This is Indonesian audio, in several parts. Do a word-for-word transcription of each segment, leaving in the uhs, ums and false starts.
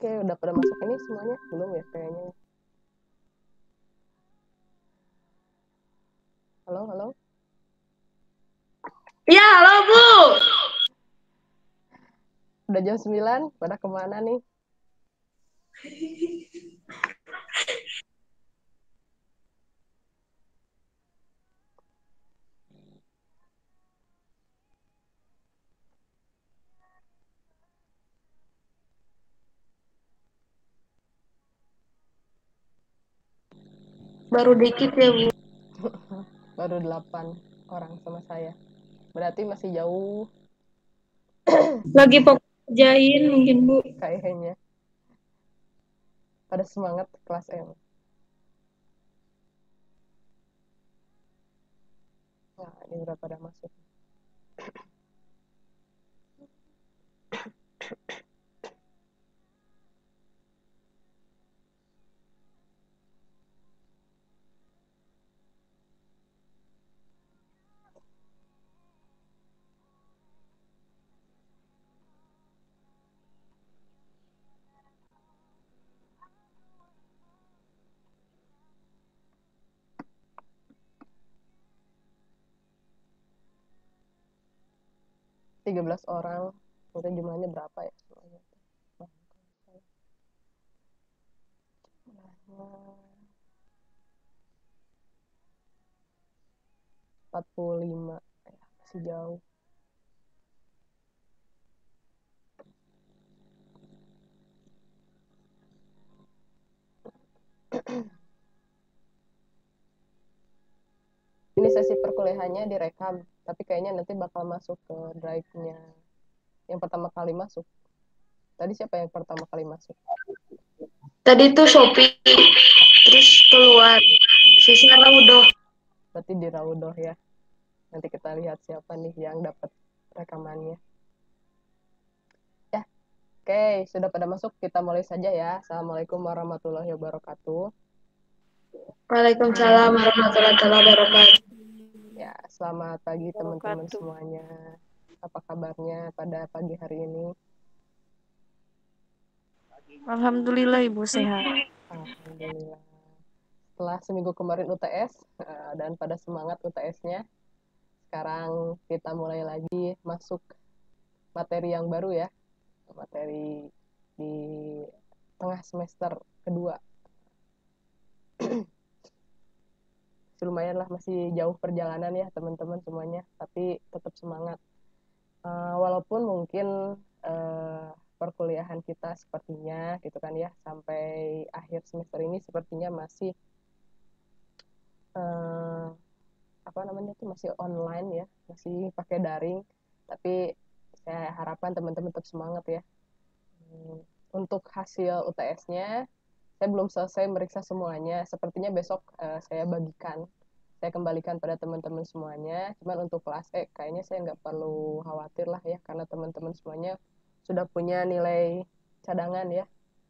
Oke, udah pada masuk ini semuanya? Belum ya kayaknya. Halo, halo. Ya, halo Bu. Udah jam sembilan, pada kemana nih? Baru dikit ya Bu. Baru delapan orang sama saya. Berarti masih jauh Lagi fokus kerjain mungkin Bu. kayaknya. Pada semangat kelas M. Nah, ini udah pada masuk. tiga belas orang. Mungkin jumlahnya berapa ya? empat puluh lima. Ya, masih jauh. Ini sesi perkuliahannya direkam, tapi kayaknya nanti bakal masuk ke drive-nya yang pertama kali masuk. Tadi siapa yang pertama kali masuk? Tadi tuh Shopee, terus keluar. Sisanya udah. Berarti di Raudoh ya. Nanti kita lihat siapa nih yang dapat rekamannya. Ya, oke, sudah pada masuk. Kita mulai saja ya. Assalamualaikum warahmatullahi wabarakatuh. Waalaikumsalam warahmatullahi wabarakatuh. Ya, selamat pagi teman-teman semuanya. Apa kabarnya pada pagi hari ini? Alhamdulillah Ibu sehat. Alhamdulillah. Setelah seminggu kemarin U T S eh, dan pada semangat U T S-nya, sekarang kita mulai lagi masuk materi yang baru ya. Materi di tengah semester kedua. Lumayan lah, masih jauh perjalanan ya teman-teman semuanya, tapi tetap semangat. Uh, walaupun mungkin uh, perkuliahan kita sepertinya gitu kan ya, sampai akhir semester ini sepertinya masih uh, apa namanya tuh masih online ya, masih pakai daring, tapi saya harapkan teman-teman tetap semangat ya. Hmm, untuk hasil U T S-nya saya belum selesai meriksa semuanya, sepertinya besok uh, saya bagikan, saya kembalikan pada teman-teman semuanya. Cuman untuk kelas E kayaknya saya nggak perlu khawatir lah ya, karena teman-teman semuanya sudah punya nilai cadangan ya.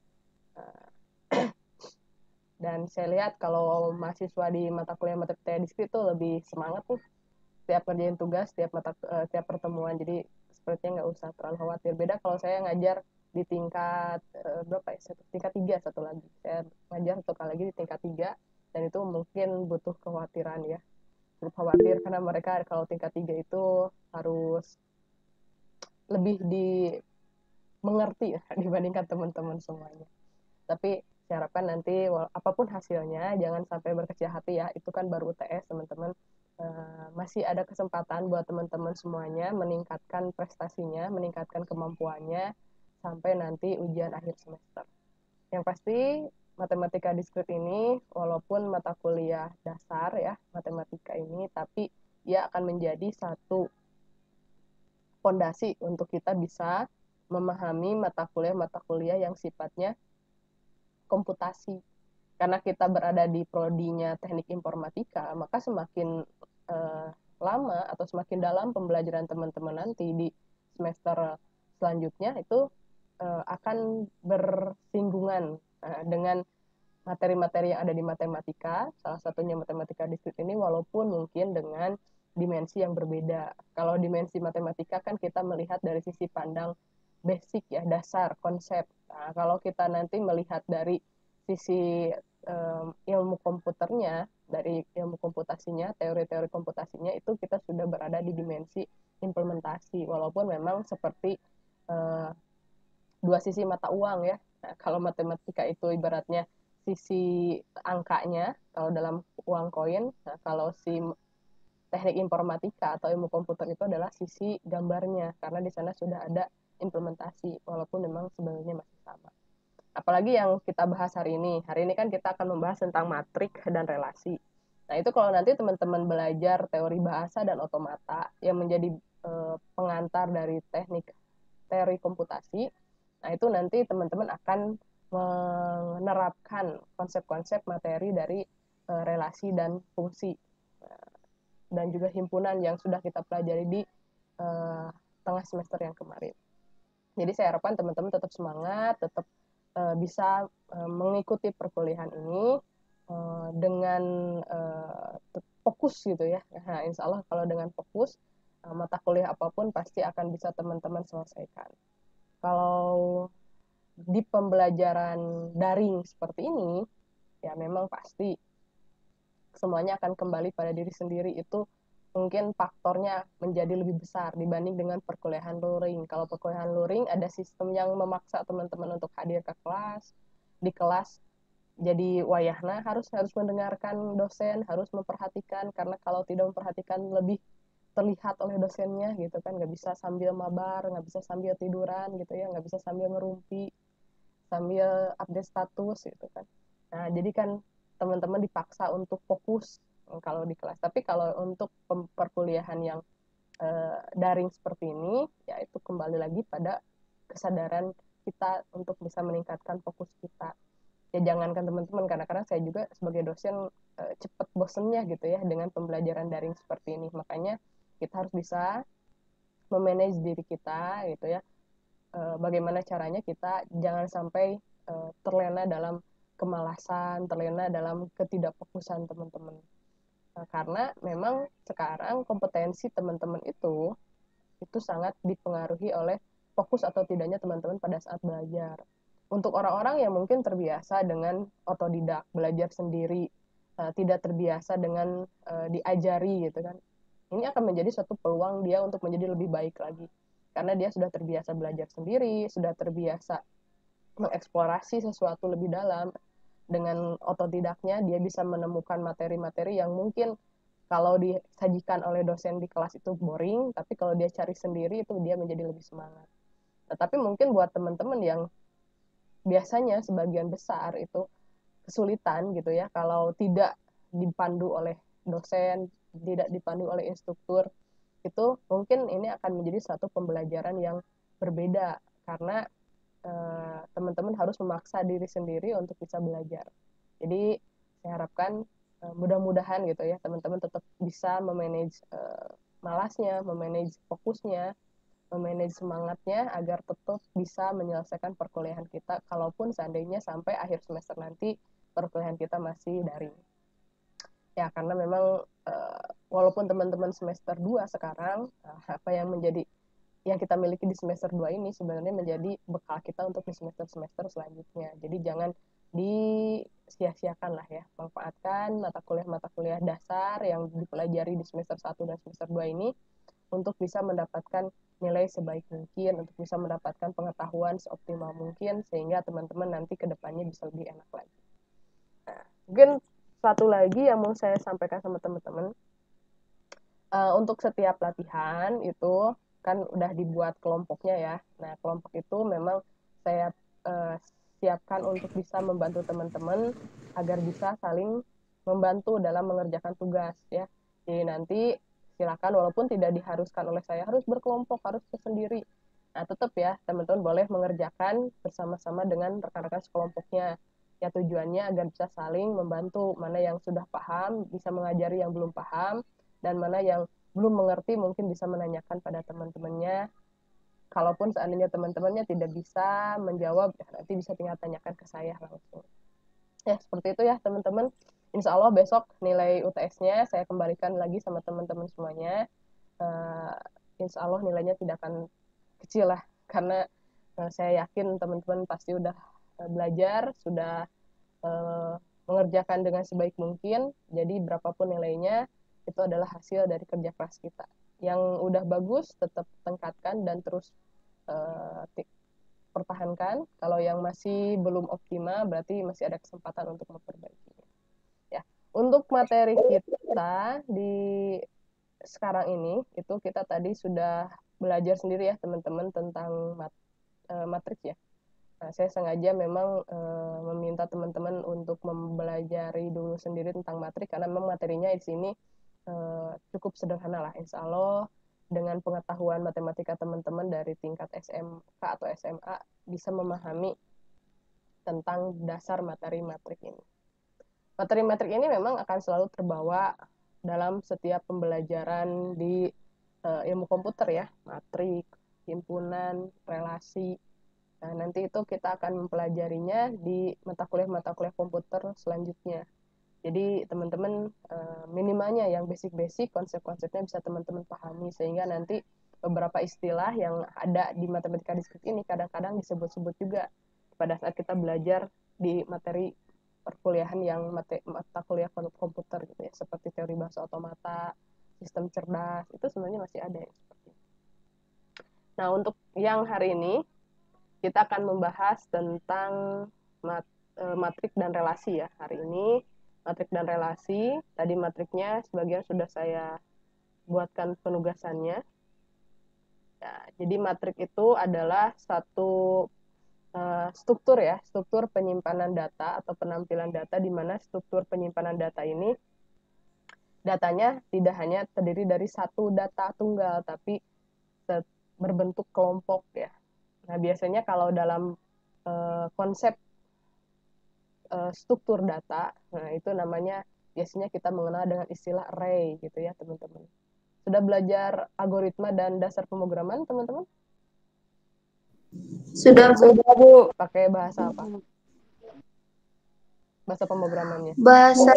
Dan saya lihat kalau mahasiswa di mata kuliah matematika diskrit itu lebih semangat tuh, setiap kerjain tugas, setiap mata uh, tiap pertemuan. Jadi sepertinya nggak usah terlalu khawatir. Beda kalau saya ngajar di tingkat uh, berapa ya? Satu, tingkat tiga satu lagi. Saya ngajar satu kali lagi di tingkat tiga, dan itu mungkin butuh kekhawatiran ya. Cukup khawatir karena mereka kalau tingkat tiga itu harus lebih dimengerti ya, dibandingkan teman-teman semuanya. Tapi saya harapkan nanti apapun hasilnya jangan sampai berkecil hati ya, itu kan baru U T S teman-teman. Uh, masih ada kesempatan buat teman-teman semuanya meningkatkan prestasinya, meningkatkan kemampuannya sampai nanti ujian akhir semester. Yang pasti matematika diskrit ini walaupun mata kuliah dasar ya matematika ini, tapi ia akan menjadi satu fondasi untuk kita bisa memahami mata kuliah-mata kuliah yang sifatnya komputasi. Karena kita berada di prodinya teknik informatika, maka semakin eh, lama atau semakin dalam pembelajaran teman-teman nanti di semester selanjutnya itu eh, akan bersinggungan eh, dengan materi-materi yang ada di matematika, salah satunya matematika diskrit ini, walaupun mungkin dengan dimensi yang berbeda. Kalau dimensi matematika kan kita melihat dari sisi pandang basic ya, dasar konsep. Nah, kalau kita nanti melihat dari sisi um, ilmu komputernya, dari ilmu komputasinya, teori-teori komputasinya, itu kita sudah berada di dimensi implementasi, walaupun memang seperti uh, dua sisi mata uang ya. Nah, kalau matematika itu ibaratnya sisi angkanya, kalau dalam uang koin, nah kalau si teknik informatika atau ilmu komputer itu adalah sisi gambarnya, karena di sana sudah ada implementasi, walaupun memang sebenarnya masih sama. Apalagi yang kita bahas hari ini. Hari ini kan kita akan membahas tentang matrik dan relasi. Nah, itu kalau nanti teman-teman belajar teori bahasa dan otomata yang menjadi e, pengantar dari teknik teori komputasi, nah itu nanti teman-teman akan menerapkan konsep-konsep materi dari e, relasi dan fungsi dan juga himpunan yang sudah kita pelajari di uh, tengah semester yang kemarin. Jadi saya harapkan teman-teman tetap semangat, tetap uh, bisa uh, mengikuti perkuliahan ini uh, dengan uh, fokus gitu ya. Nah, insya Allah kalau dengan fokus, uh, mata kuliah apapun pasti akan bisa teman-teman selesaikan. Kalau di pembelajaran daring seperti ini, ya memang pasti semuanya akan kembali pada diri sendiri, itu mungkin faktornya menjadi lebih besar dibanding dengan perkuliahan luring. Kalau perkuliahan luring ada sistem yang memaksa teman-teman untuk hadir ke kelas, di kelas jadi wayahna harus harus mendengarkan dosen, harus memperhatikan, karena kalau tidak memperhatikan lebih terlihat oleh dosennya gitu kan, nggak bisa sambil mabar, nggak bisa sambil tiduran gitu ya, nggak bisa sambil ngerumpi, sambil update status gitu kan. Nah, jadi kan teman-teman dipaksa untuk fokus kalau di kelas. Tapi kalau untuk perkuliahan yang eh, daring seperti ini, ya itu kembali lagi pada kesadaran kita untuk bisa meningkatkan fokus kita. Ya jangankan teman-teman, kadang-kadang saya juga sebagai dosen eh, cepat bosennya gitu ya dengan pembelajaran daring seperti ini. Makanya kita harus bisa memanage diri kita gitu ya. Eh, bagaimana caranya kita jangan sampai eh, terlena dalam kemalasan, terlena dalam ketidakfokusan teman-teman. Nah, karena memang sekarang kompetensi teman-teman itu itu sangat dipengaruhi oleh fokus atau tidaknya teman-teman pada saat belajar. Untuk orang-orang yang mungkin terbiasa dengan otodidak, belajar sendiri, uh, tidak terbiasa dengan uh, diajari gitu kan. Ini akan menjadi suatu peluang dia untuk menjadi lebih baik lagi. Karena dia sudah terbiasa belajar sendiri, sudah terbiasa mengeksplorasi sesuatu lebih dalam. Dengan otodidaknya dia bisa menemukan materi-materi yang mungkin kalau disajikan oleh dosen di kelas itu boring, tapi kalau dia cari sendiri itu dia menjadi lebih semangat. Nah, tapi mungkin buat teman-teman yang biasanya sebagian besar itu kesulitan gitu ya, kalau tidak dipandu oleh dosen, tidak dipandu oleh instruktur, itu mungkin ini akan menjadi satu pembelajaran yang berbeda, karena teman-teman harus memaksa diri sendiri untuk bisa belajar. Jadi saya harapkan mudah-mudahan gitu ya teman-teman tetap bisa memanage uh, malasnya, memanage fokusnya, memanage semangatnya agar tetap bisa menyelesaikan perkuliahan kita, kalaupun seandainya sampai akhir semester nanti perkuliahan kita masih daring. Ya karena memang uh, walaupun teman-teman semester dua sekarang, uh, apa yang menjadi yang kita miliki di semester dua ini sebenarnya menjadi bekal kita untuk di semester-semester selanjutnya. Jadi jangan disia-siakan lah ya, manfaatkan mata kuliah-mata kuliah dasar yang dipelajari di semester satu dan semester dua ini untuk bisa mendapatkan nilai sebaik mungkin, untuk bisa mendapatkan pengetahuan seoptimal mungkin, sehingga teman-teman nanti ke depannya bisa lebih enak lagi. Nah, mungkin satu lagi yang mau saya sampaikan sama teman-teman, uh, untuk setiap latihan itu kan udah dibuat kelompoknya ya. Nah, kelompok itu memang saya uh, siapkan untuk bisa membantu teman-teman agar bisa saling membantu dalam mengerjakan tugas ya. Jadi nanti silakan, walaupun tidak diharuskan oleh saya harus berkelompok, harus sendiri. Nah, tetap ya teman-teman boleh mengerjakan bersama-sama dengan rekan-rekan sekelompoknya. Ya tujuannya agar bisa saling membantu, mana yang sudah paham bisa mengajari yang belum paham, dan mana yang belum mengerti mungkin bisa menanyakan pada teman-temannya. Kalaupun seandainya teman-temannya tidak bisa menjawab, ya nanti bisa tinggal tanyakan ke saya langsung. Ya, seperti itu ya teman-teman. Insya Allah besok nilai U T S-nya saya kembalikan lagi sama teman-teman semuanya. Uh, insya Allah nilainya tidak akan kecil lah, karena Nah, saya yakin teman-teman pasti udah uh, belajar, sudah uh, mengerjakan dengan sebaik mungkin. Jadi berapapun nilainya, itu adalah hasil dari kerja keras kita. Yang udah bagus, tetap tingkatkan dan terus uh, pertahankan. Kalau yang masih belum optimal, berarti masih ada kesempatan untuk memperbaikinya. Ya, untuk materi kita di sekarang ini, itu kita tadi sudah belajar sendiri ya teman-teman tentang mat matriks ya. Nah, saya sengaja memang e, meminta teman-teman untuk mempelajari dulu sendiri tentang matrik karena memang materinya di sini e, cukup sederhana lah. Insya Allah dengan pengetahuan matematika teman-teman dari tingkat S M K atau S M A bisa memahami tentang dasar materi matrik ini. Materi matrik ini memang akan selalu terbawa dalam setiap pembelajaran di e, ilmu komputer ya, matrik, himpunan, relasi. Nah, nanti itu kita akan mempelajarinya di mata kuliah-mata kuliah komputer selanjutnya. Jadi teman-teman minimalnya yang basic-basic, konsep-konsepnya bisa teman-teman pahami, sehingga nanti beberapa istilah yang ada di matematika diskrit ini kadang-kadang disebut-sebut juga pada saat kita belajar di materi perkuliahan yang mata, mata kuliah komputer gitu ya, seperti teori bahasa otomata, sistem cerdas, itu sebenarnya masih ada ya seperti itu. Nah, untuk yang hari ini kita akan membahas tentang mat, e, matrik dan relasi ya. Hari ini matrik dan relasi, tadi matriknya sebagian sudah saya buatkan penugasannya. Ya, jadi matrik itu adalah satu e, struktur ya, struktur penyimpanan data atau penampilan data, di mana struktur penyimpanan data ini datanya tidak hanya terdiri dari satu data tunggal, tapi berbentuk kelompok ya. Nah, biasanya kalau dalam uh, konsep uh, struktur data, nah itu namanya biasanya kita mengenal dengan istilah array gitu ya, teman-teman. Sudah belajar algoritma dan dasar pemrograman, teman-teman? Sudah, Sudah, Bu. Pakai bahasa apa? Bahasa pemrogramannya? Bahasa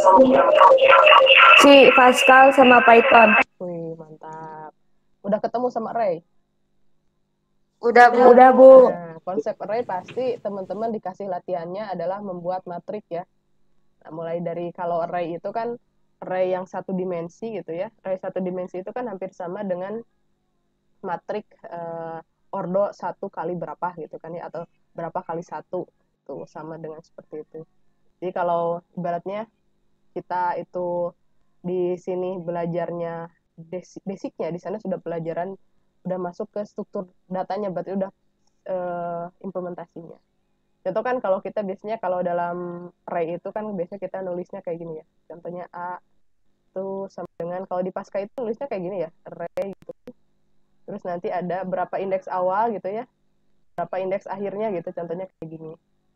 C, Pascal, sama Python. Wih, mantap. Udah ketemu sama array? Udah, Bu. Udah, Bu. Nah, konsep array pasti teman-teman dikasih latihannya adalah membuat matrik ya. Nah, mulai dari kalau array itu kan array yang satu dimensi gitu ya. Array satu dimensi itu kan hampir sama dengan matrik eh, ordo satu kali berapa gitu kan ya, atau berapa kali satu, tuh sama dengan seperti itu. Jadi kalau ibaratnya kita itu di sini belajarnya basicnya, di sana sudah pelajaran, udah masuk ke struktur datanya, berarti udah eh, implementasinya. Contoh kan kalau kita biasanya kalau dalam array itu kan biasanya kita nulisnya kayak gini ya. Contohnya A itu sama dengan, kalau di Pascal itu nulisnya kayak gini ya, array gitu. Terus nanti ada berapa indeks awal gitu ya, berapa indeks akhirnya gitu, contohnya kayak gini.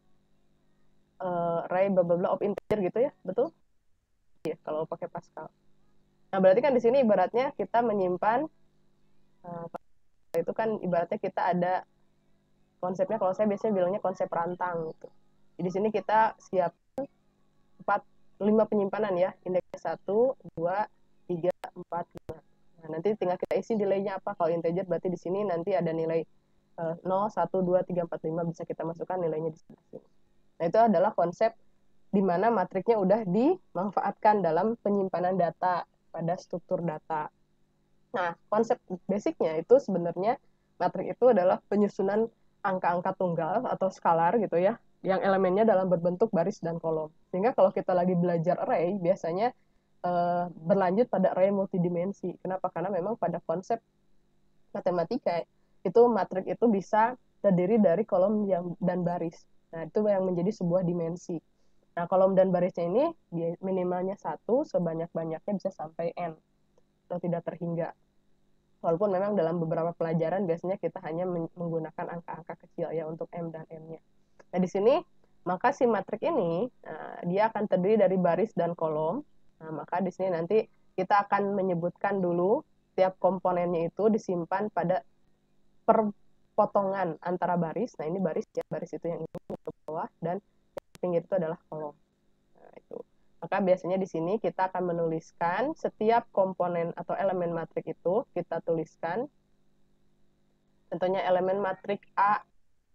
Uh, array bla bla bla of integer gitu ya, betul? Ya, kalau pakai Pascal. Nah, berarti kan di sini ibaratnya kita menyimpan uh, itu kan ibaratnya kita ada konsepnya, kalau saya biasanya bilangnya konsep rantang gitu. Jadi di sini kita siapkan empat lima penyimpanan ya, indeksnya satu, dua, tiga, empat, lima. Nah, nanti tinggal kita isi nilainya apa. Kalau integer berarti di sini nanti ada nilai uh, nol, satu, dua, tiga, empat, lima, bisa kita masukkan nilainya di sini. Nah, itu adalah konsep di mana matriknya udah dimanfaatkan dalam penyimpanan data pada struktur data. Nah, konsep basicnya itu sebenarnya matrik itu adalah penyusunan angka-angka tunggal atau skalar gitu ya, yang elemennya dalam berbentuk baris dan kolom. Sehingga kalau kita lagi belajar array, biasanya eh, berlanjut pada array multidimensi. Kenapa? Karena memang pada konsep matematika itu matrik itu bisa terdiri dari kolom yang, dan baris. Nah, itu yang menjadi sebuah dimensi. Nah, kolom dan barisnya ini minimalnya satu, sebanyak-banyaknya bisa sampai n, atau tidak terhingga. Walaupun memang dalam beberapa pelajaran biasanya kita hanya menggunakan angka-angka kecil ya untuk m dan n-nya. Nah, di sini maka si matrik ini nah, dia akan terdiri dari baris dan kolom. Nah, maka di sini nanti kita akan menyebutkan dulu setiap komponennya itu disimpan pada perpotongan antara baris. Nah, ini baris ya, baris itu yang ini ke bawah, dan yang pinggir itu adalah kolom. Nah, itu. Maka biasanya di sini kita akan menuliskan setiap komponen atau elemen matrik itu, kita tuliskan. Contohnya elemen matrik A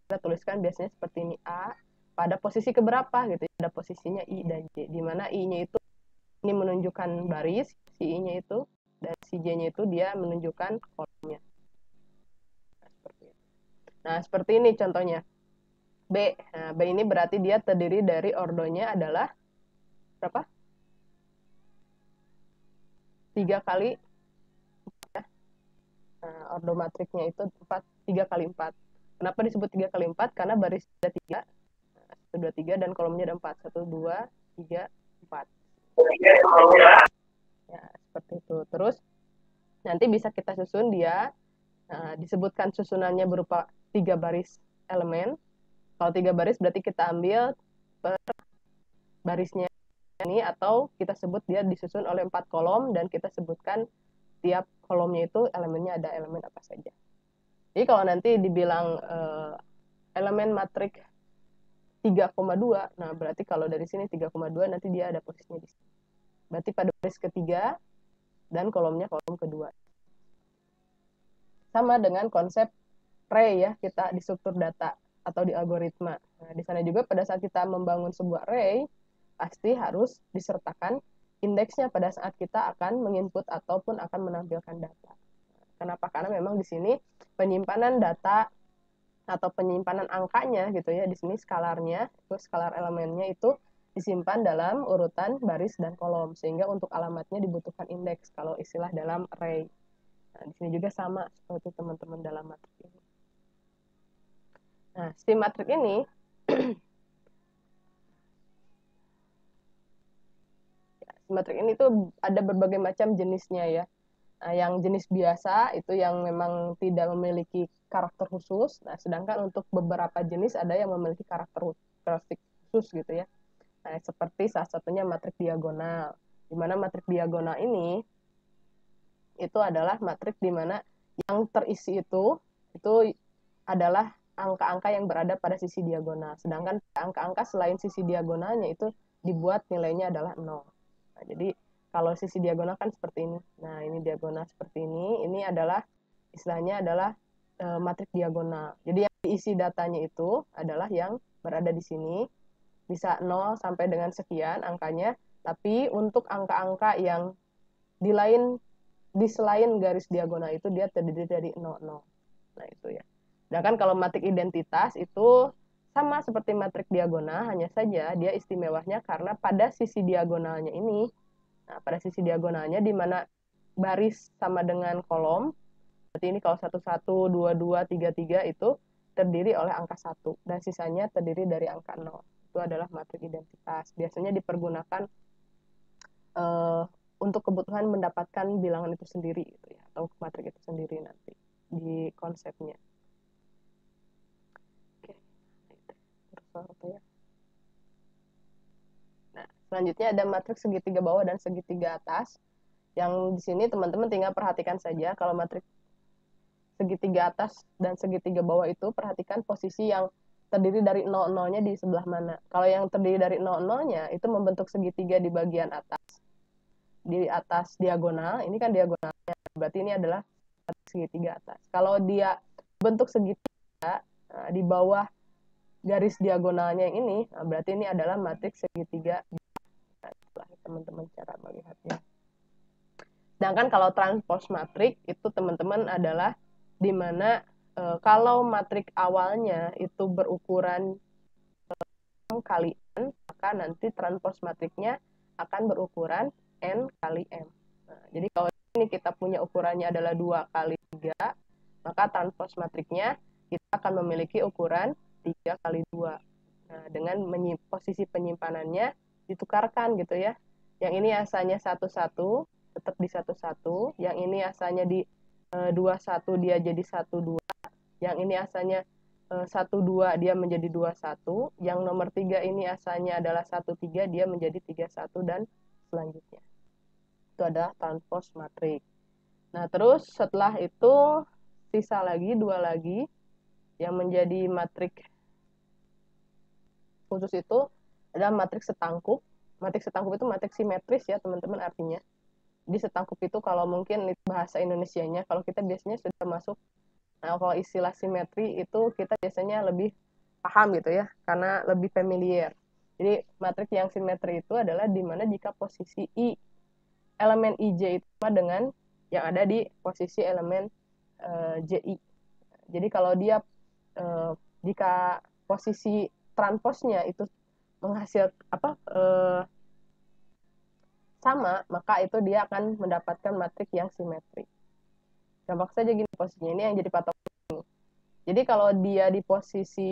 kita tuliskan biasanya seperti ini, A pada posisi keberapa gitu, ada posisinya I dan J, di mana I-nya itu ini menunjukkan baris, si I-nya itu, dan si J-nya itu dia menunjukkan kolomnya. Nah, seperti itu. Nah, seperti ini contohnya. B. Nah, B ini berarti dia terdiri dari ordonya adalah berapa? tiga kali ya. Nah, ordo matriknya itu empat, tiga kali empat. Kenapa disebut tiga kali empat? Karena baris ada tiga, satu, dua, tiga, dan kolomnya ada empat. satu, dua, tiga, empat. Ya, seperti itu. Terus nanti bisa kita susun dia, nah, disebutkan susunannya berupa tiga baris elemen. Kalau tiga baris berarti kita ambil per barisnya ini, atau kita sebut dia disusun oleh empat kolom dan kita sebutkan tiap kolomnya itu elemennya ada elemen apa saja. Jadi kalau nanti dibilang eh, elemen matrik tiga koma dua, nah berarti kalau dari sini tiga koma dua nanti dia ada posisinya di sini. Berarti pada baris ketiga dan kolomnya kolom kedua. Sama dengan konsep array ya, kita di struktur data atau di algoritma. Nah, di sana juga pada saat kita membangun sebuah array, pasti harus disertakan indeksnya pada saat kita akan menginput ataupun akan menampilkan data. Kenapa? Karena memang di sini penyimpanan data atau penyimpanan angkanya gitu ya, di sini skalarnya, itu skalar elemennya itu disimpan dalam urutan baris dan kolom, sehingga untuk alamatnya dibutuhkan indeks kalau istilah dalam array. Nah, di sini juga sama seperti teman-teman dalam matrik ini. Nah, si matrik ini ya, si matrik ini tuh ada berbagai macam jenisnya ya. Nah, yang jenis biasa itu yang memang tidak memiliki karakter khusus. Nah, sedangkan untuk beberapa jenis ada yang memiliki karakter karakteristik khusus gitu ya. Nah, seperti salah satunya matrik diagonal. Di mana matrik diagonal ini itu adalah matrik di mana yang terisi itu itu adalah angka-angka yang berada pada sisi diagonal. Sedangkan angka-angka selain sisi diagonalnya itu dibuat nilainya adalah nol. Nah, jadi kalau sisi diagonal kan seperti ini. Nah, ini diagonal seperti ini. Ini adalah istilahnya adalah e, matrik diagonal. Jadi yang diisi datanya itu adalah yang berada di sini. Bisa nol sampai dengan sekian angkanya. Tapi untuk angka-angka yang di lain di selain garis diagonal itu dia terdiri dari nol, nol. Nah, itu ya. Sedangkan kalau matrik identitas itu sama seperti matrik diagonal, hanya saja dia istimewanya karena pada sisi diagonalnya ini, nah pada sisi diagonalnya di mana baris sama dengan kolom, berarti ini kalau satu, satu, dua, dua, tiga, tiga itu terdiri oleh angka satu, dan sisanya terdiri dari angka nol. Itu adalah matrik identitas. Biasanya dipergunakan uh, untuk kebutuhan mendapatkan bilangan itu sendiri, gitu ya, atau matrik itu sendiri nanti di konsepnya. Ya. Nah, selanjutnya ada matrik segitiga bawah dan segitiga atas. Yang di sini teman-teman tinggal perhatikan saja kalau matrik segitiga atas dan segitiga bawah itu perhatikan posisi yang terdiri dari nol nol-nya di sebelah mana. Kalau yang terdiri dari nol nol-nya itu membentuk segitiga di bagian atas. Di atas diagonal, ini kan diagonalnya. Berarti ini adalah segitiga atas. Kalau dia bentuk segitiga nah, di bawah garis diagonalnya yang ini, nah berarti ini adalah matriks segitiga. Nah, itulah teman-teman cara melihatnya. Sedangkan kalau transpose matrik itu teman-teman adalah di mana e, kalau matrik awalnya itu berukuran e, kali n, maka nanti transpose matriknya akan berukuran n kali m. Nah, jadi kalau ini kita punya ukurannya adalah dua kali tiga, maka transpose matriknya kita akan memiliki ukuran tiga kali dua. Nah, dengan posisi penyimpanannya ditukarkan gitu ya. Yang ini asalnya satu satu, tetap di satu satu. Yang ini asalnya di e, dua satu, dia jadi satu dua. Yang ini asalnya e, satu dua, dia menjadi dua satu. Yang nomor tiga ini asalnya adalah satu tiga, dia menjadi tiga satu, dan selanjutnya. Itu adalah transpose matrik. Nah, terus setelah itu sisa lagi, dua lagi. Yang menjadi matrik khusus itu adalah matrik setangkup. Matrik setangkup itu matrik simetris ya teman-teman artinya. Di setangkup itu kalau mungkin bahasa Indonesianya, kalau kita biasanya sudah masuk, nah kalau istilah simetri itu kita biasanya lebih paham gitu ya, karena lebih familiar. Jadi matriks yang simetri itu adalah di mana jika posisi I, elemen I J itu sama dengan yang ada di posisi elemen uh, J I. Jadi kalau dia uh, jika posisi transposnya itu menghasil apa uh, sama, maka itu dia akan mendapatkan matriks yang simetri. Gampang saja gini posisinya, ini yang jadi patokan ini. Jadi kalau dia di posisi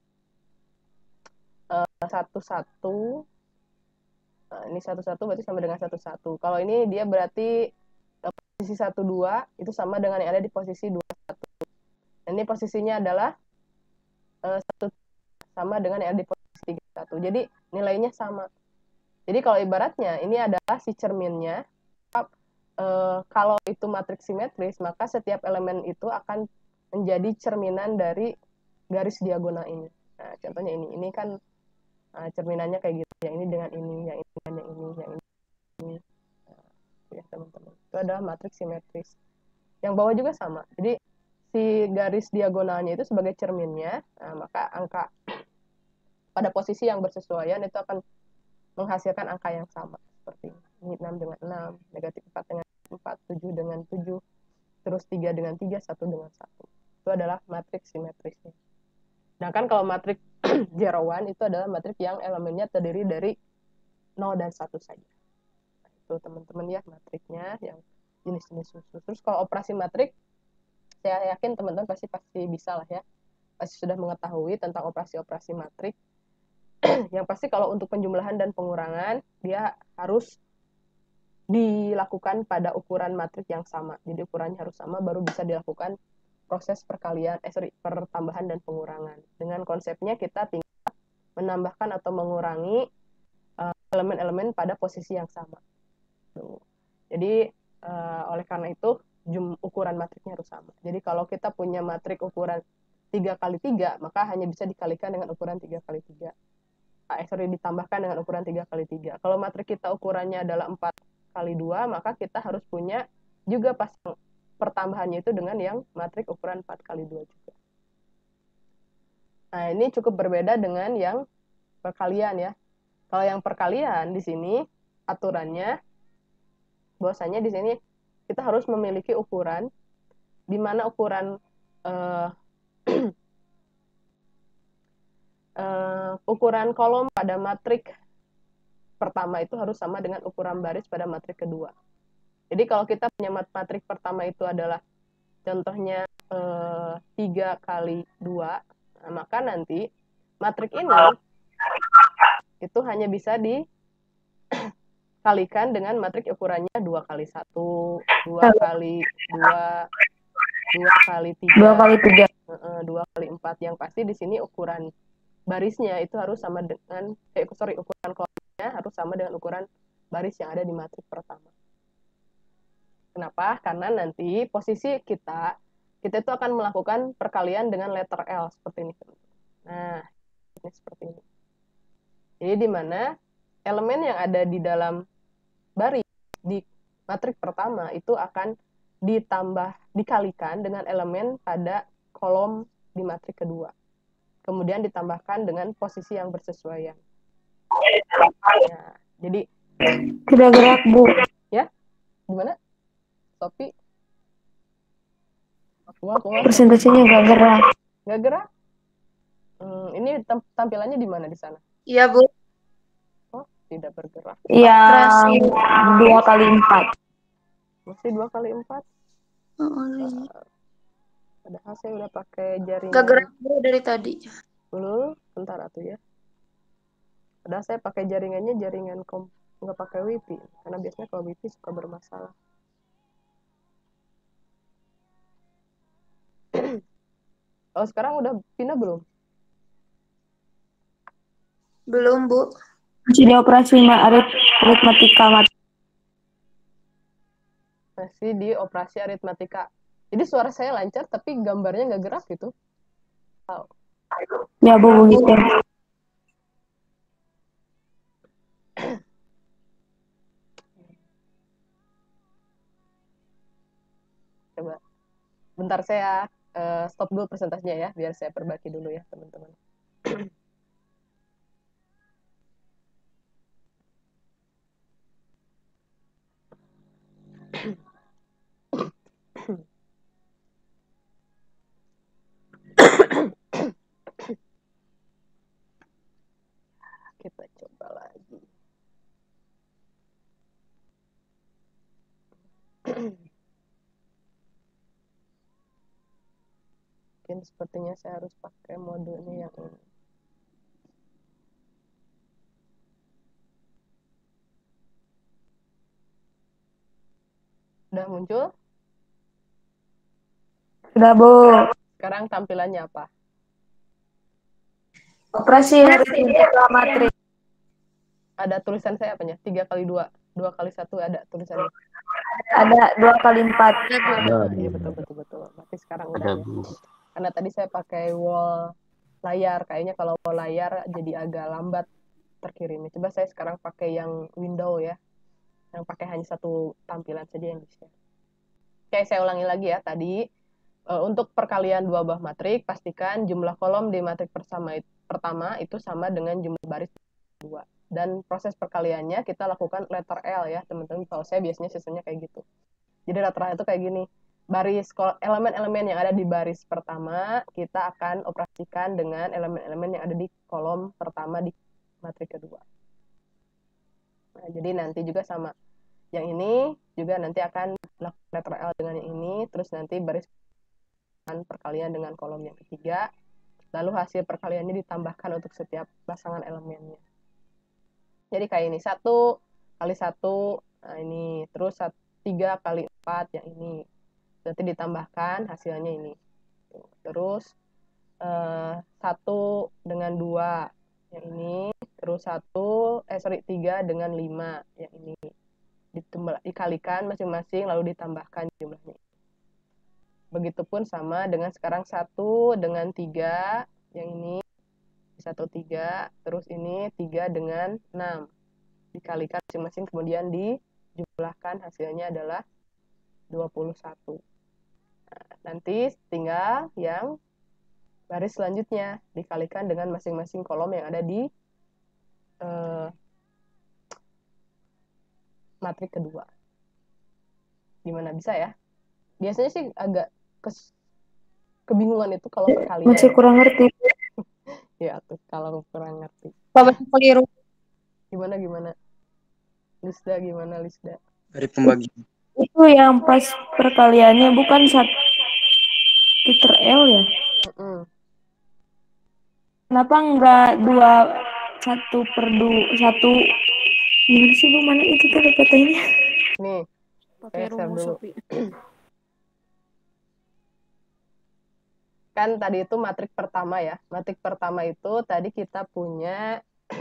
satu satu, nah, ini satu satu berarti sama dengan satu satu. Kalau ini dia berarti posisi satu dua itu sama dengan yang ada di posisi dua satu. Dan ini posisinya adalah uh, satu sama dengan yang ada di posisi tiga satu. Jadi nilainya sama. Jadi kalau ibaratnya ini adalah si cerminnya, uh, kalau itu matriks simetris, maka setiap elemen itu akan menjadi cerminan dari garis diagonal ini. Nah, contohnya ini. Ini kan uh, cerminannya kayak gitu. Yang ini dengan ini, yang ini dengan yang ini, yang ini. Nah, ya teman-teman. Itu adalah matriks simetris. Yang bawah juga sama. Jadi si garis diagonalnya itu sebagai cerminnya, nah, maka angka pada posisi yang bersesuaian itu akan menghasilkan angka yang sama. Seperti ini, enam dengan enam, negatif empat dengan empat, tujuh dengan tujuh, terus tiga dengan tiga, satu dengan satu. Itu adalah matriks simetrisnya. Nah kan kalau matriks zero one itu adalah matriks yang elemennya terdiri dari nol dan satu saja. Nah, itu teman-teman ya matriksnya yang jenis-jenis khusus. Terus kalau operasi matriks, saya yakin teman-teman pasti pasti bisa lah ya. Pasti sudah mengetahui tentang operasi-operasi matriks. Yang pasti kalau untuk penjumlahan dan pengurangan, dia harus dilakukan pada ukuran matriks yang sama. Jadi ukurannya harus sama, baru bisa dilakukan proses perkalian, eh sorry, pertambahan dan pengurangan. Dengan konsepnya kita tinggal menambahkan atau mengurangi elemen-elemen uh, pada posisi yang sama. Tuh. Jadi uh, oleh karena itu jum, ukuran matriksnya harus sama. Jadi kalau kita punya matriks ukuran tiga kali tiga, maka hanya bisa dikalikan dengan ukuran tiga kali tiga. Eh, sorry, ditambahkan dengan ukuran tiga kali tiga. Kalau matriks kita ukurannya adalah empat kali dua, maka kita harus punya juga pasang pertambahannya itu dengan yang matriks ukuran empat kali dua juga. Nah, ini cukup berbeda dengan yang perkalian ya. Kalau yang perkalian di sini aturannya bahwasanya di sini kita harus memiliki ukuran di mana ukuran uh, uh, ukuran kolom pada matrik pertama itu harus sama dengan ukuran baris pada matrik kedua. Jadi kalau kita punya matrik pertama itu adalah contohnya uh, tiga kali dua, nah, maka nanti matrik ini itu hanya bisa dikalikan dengan matrik ukurannya dua kali satu, dua kali dua, dua kali tiga, dua kali tiga, dua kali empat. Yang pasti di sini ukuran barisnya itu harus sama dengan eh, sorry ukuran kolomnya harus sama dengan ukuran baris yang ada di matrik pertama. Kenapa? Karena nanti posisi kita kita itu akan melakukan perkalian dengan letter L seperti ini. Nah, ini seperti ini. Jadi di mana elemen yang ada di dalam baris di matrik pertama itu akan ditambah dikalikan dengan elemen pada kolom di matrik kedua. Kemudian ditambahkan dengan posisi yang bersesuaian. Ya, jadi tidak gerak Bu. Ya, gimana? Sofi? Aku, aku, aku. Presentasinya nggak gerak. Nggak gerak? Hmm, ini tampilannya di mana di sana? Iya Bu. Oh, tidak bergerak. Yang dua kali empat. Masih dua kali empat? Oh, uh, padahal saya udah pakai jaringan. Nggak gerak Bu dari tadi. Dulu, bentar atuh ya. Padahal saya pakai jaringannya jaringan kom, nggak pakai wifi, karena biasanya kalau wifi suka bermasalah. Oh, sekarang udah pindah belum? Belum Bu. Masih di operasi aritmatika. Masih di operasi aritmatika. Jadi suara saya lancar, tapi gambarnya nggak gerak gitu. Wow. Ya Bu, begitu. Coba. Bentar saya uh, stop dulu presentasinya ya, biar saya perbaiki dulu ya teman-teman. Mungkin sepertinya saya harus pakai modenya yang ini. Udah muncul? Sudah, Bu. Sekarang tampilannya apa? Operasi aritmatika matrik. Ada tulisan saya apanya? tiga kali dua. dua kali satu ada tulisannya. Ada dua kali empat. Nah, iya betul betul betul. Berarti sekarang udah ya. Karena tadi saya pakai wall layar, kayaknya kalau wall layar jadi agak lambat terkirimnya. Coba saya sekarang pakai yang window ya, yang pakai hanya satu tampilan saja yang di-share. Oke, saya ulangi lagi ya. Tadi uh, untuk perkalian dua buah matrik, pastikan jumlah kolom di matrik pertama itu, pertama itu sama dengan jumlah baris dua. Dan proses perkaliannya kita lakukan letter L ya, teman-teman. Kalau saya biasanya sistemnya kayak gitu. Jadi letter L itu kayak gini. Baris elemen-elemen yang ada di baris pertama kita akan operasikan dengan elemen-elemen yang ada di kolom pertama di matrik kedua. Nah, jadi nanti juga sama yang ini juga nanti akan lakukan letter L dengan yang ini, terus nanti baris perkalian dengan kolom yang ketiga, lalu hasil perkaliannya ditambahkan untuk setiap pasangan elemennya. Jadi kayak ini satu kali satu, nah ini terus tiga kali empat yang ini. Nanti ditambahkan hasilnya ini. Terus eh, satu dengan dua yang ini, terus satu eh sorry tiga dengan lima yang ini. Ditambah, dikalikan masing-masing lalu ditambahkan jumlahnya. Begitupun sama dengan sekarang satu dengan tiga yang ini satu tiga, terus ini tiga dengan enam. Dikalikan masing-masing kemudian dijumlahkan hasilnya adalah dua puluh satu. Nanti tinggal yang baris selanjutnya dikalikan dengan masing-masing kolom yang ada di eh, matrik kedua. Gimana bisa ya? Biasanya sih agak kes kebingungan itu kalau perkalian. Masih kurang ngerti. Ya tuh kalau kurang ngerti. Bapak keliru. Gimana gimana? Lisda gimana Lisda? Dari pembagian. Itu yang pas perkaliannya bukan satu liter L ya? Mm-mm. Kenapa enggak dua satu per dua satu? Gimana sih Bu, mana itu tuh katanya? Nih, Pakai saya share rumus dulu. Sophie. Kan tadi itu matrik pertama ya. Matrik pertama itu tadi kita punya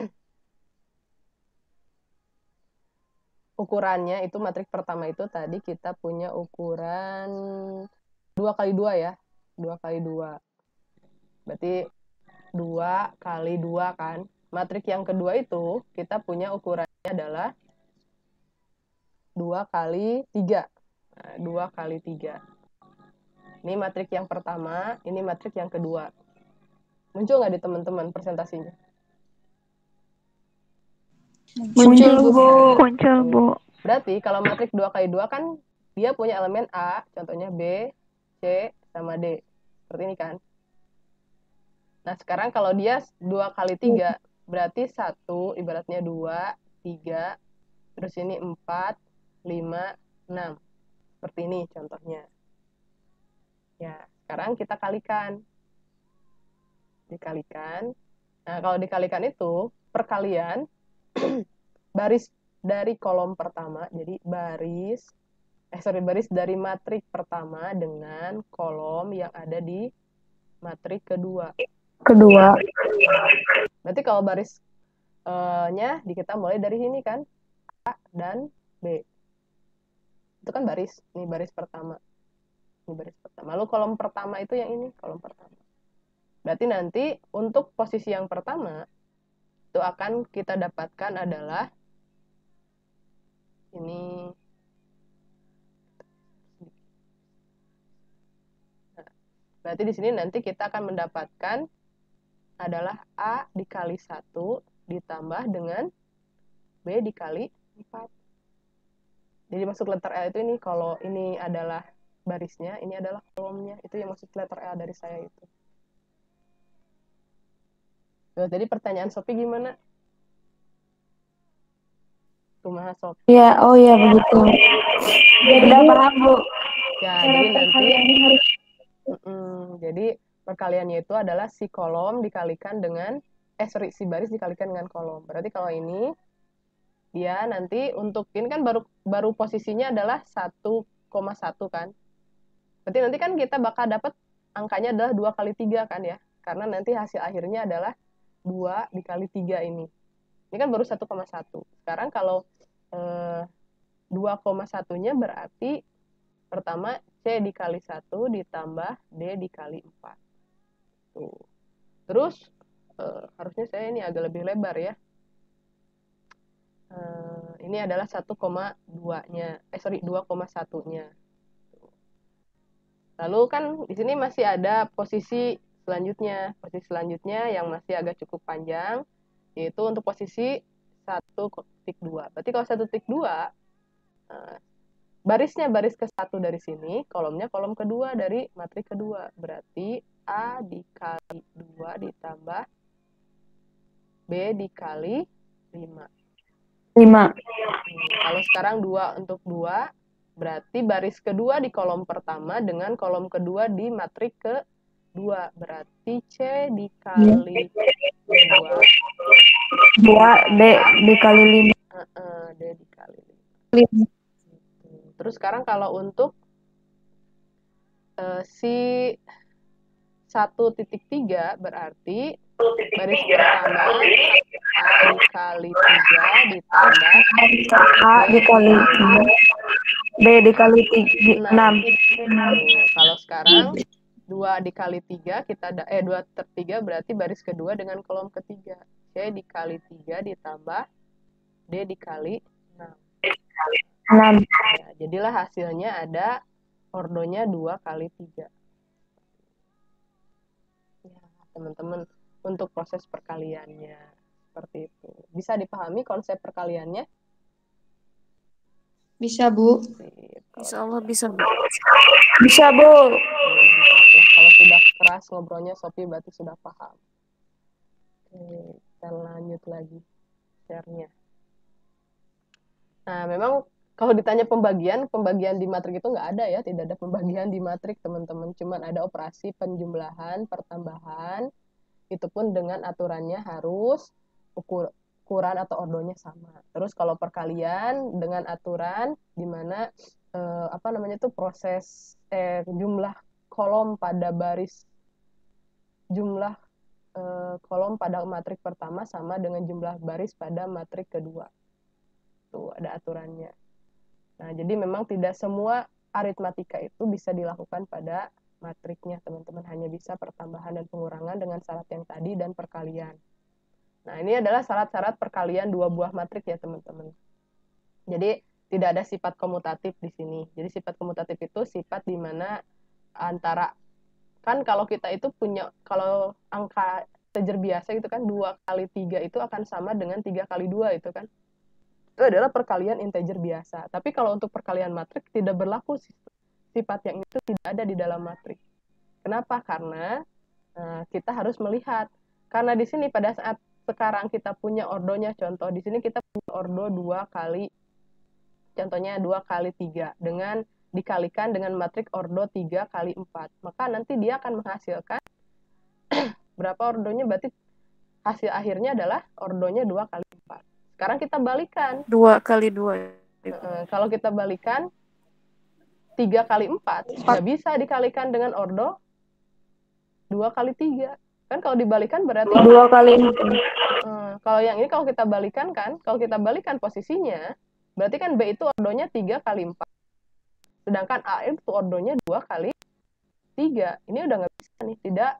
ukurannya itu matrik pertama itu tadi kita punya ukuran dua kali dua ya. dua kali dua. Berarti dua kali dua kan. Matrik yang kedua itu kita punya ukurannya adalah dua kali tiga. Nah, dua kali tiga. Ini matrik yang pertama, ini matrik yang kedua. Muncul nggak di teman-teman presentasinya? Muncul Bu. Muncul, Bu. Berarti kalau matrik dua kali dua kan dia punya elemen A, contohnya B, C, sama D. Seperti ini kan. Nah, sekarang kalau dia dua kali tiga, berarti satu ibaratnya dua, tiga, terus ini empat, lima, enam. Seperti ini contohnya. Ya, sekarang kita kalikan. Dikalikan. Nah, kalau dikalikan itu, perkalian baris dari kolom pertama, jadi baris, eh sorry, baris dari matrik pertama dengan kolom yang ada di matrik kedua. Kedua. Berarti kalau barisnya uh, kita mulai dari sini kan, A dan B. Itu kan baris, ini baris pertama. Ini baris pertama. Lalu kolom pertama itu yang ini, kolom pertama. Berarti nanti untuk posisi yang pertama, itu akan kita dapatkan adalah ini. Nah, berarti di sini nanti kita akan mendapatkan adalah A dikali satu ditambah dengan B dikali empat. Jadi maksud letter L itu ini, kalau ini adalah barisnya, ini adalah kolomnya. Itu yang maksud letter L dari saya itu. Loh, jadi pertanyaan Sophie gimana? Kumaha Sophie? Ya, oh ya begitu. Udah paham, Bu. Ya, Cara jadi nanti perkaliannya harus mm-mm, jadi perkaliannya itu adalah si kolom dikalikan dengan eh sorry si baris dikalikan dengan kolom. Berarti kalau ini dia nanti untuk ini kan baru baru posisinya adalah satu koma satu kan. Berarti nanti kan kita bakal dapat angkanya adalah dua kali tiga kan ya. Karena nanti hasil akhirnya adalah dua dikali tiga ini. Ini kan baru satu koma satu. Sekarang kalau eh, dua koma satu-nya berarti pertama C dikali satu ditambah D dikali empat. Tuh. Terus eh, harusnya saya ini agak lebih lebar ya. Eh, ini adalah satu koma dua-nya. Eh sorry, dua koma satu-nya. Lalu kan di sini masih ada posisi selanjutnya. Posisi selanjutnya yang masih agak cukup panjang, yaitu untuk posisi satu titik dua. Berarti kalau satu titik dua, barisnya baris ke satu dari sini, kolomnya kolom kedua dari matrik kedua. Berarti A dikali dua ditambah B dikali lima. lima. Hmm, kalau sekarang dua untuk dua, berarti baris kedua di kolom pertama dengan kolom kedua di matrik kedua. Berarti C dikali dua. dua D dikali lima. Uh, uh, D dikali lima. lima. Terus sekarang kalau untuk uh, si satu titik tiga berarti baris pertama A dikali tiga ditambah A dikali tiga. B dikali tiga. enam. Kalau sekarang dua dikali tiga kita ada eh dua ter tiga berarti baris kedua dengan kolom ketiga. C dikali tiga ditambah D dikali enam. enam. Ya, jadilah hasilnya ada ordonya dua kali tiga. Ya, teman-teman, untuk proses perkaliannya seperti itu. Bisa dipahami konsep perkaliannya? Bisa, Bu. Insya Allah bisa, Bu. Bisa, Bu. Mantap. Kalau sudah keras ngobrolnya Sophie berarti sudah paham. Oke, kita lanjut lagi share-nya. Nah, memang kalau ditanya pembagian, pembagian di matrik itu nggak ada ya, tidak ada pembagian di matrik teman-teman. Cuman ada operasi penjumlahan, pertambahan, itu pun dengan aturannya harus ukur, ukuran atau ordonya sama. Terus kalau perkalian dengan aturan di mana eh, apa namanya itu proses eh, jumlah kolom pada baris jumlah eh, kolom pada matrik pertama sama dengan jumlah baris pada matrik kedua. Tuh ada aturannya. Nah, jadi memang tidak semua aritmatika itu bisa dilakukan pada matriknya, teman-teman. Hanya bisa pertambahan dan pengurangan dengan syarat yang tadi dan perkalian. Nah, ini adalah syarat-syarat perkalian dua buah matrik ya, teman-teman. Jadi, tidak ada sifat komutatif di sini. Jadi, sifat komutatif itu sifat di mana antara, kan kalau kita itu punya, kalau angka integer biasa itu kan, dua kali tiga itu akan sama dengan tiga kali dua itu kan. Itu adalah perkalian integer biasa. Tapi kalau untuk perkalian matrik tidak berlaku sifat yang itu tidak ada di dalam matrik. Kenapa? Karena uh, kita harus melihat. Karena di sini pada saat sekarang kita punya ordonya, contoh di sini kita punya ordo dua kali, contohnya dua kali tiga, dengan dikalikan dengan matrik ordo tiga kali empat. Maka nanti dia akan menghasilkan berapa ordonya, berarti hasil akhirnya adalah ordonya dua kali empat. Sekarang kita balikan. Dua kali dua. Uh, kalau kita balikan, tiga kali empat, nggak bisa dikalikan dengan ordo dua kali tiga. Kan kalau dibalikan berarti... dua kali empat. Uh, kalau yang ini kalau kita balikan kan, kalau kita balikan posisinya, berarti kan B itu ordonya tiga kali empat. Sedangkan A itu ordonya dua kali tiga. Ini udah nggak bisa nih, tidak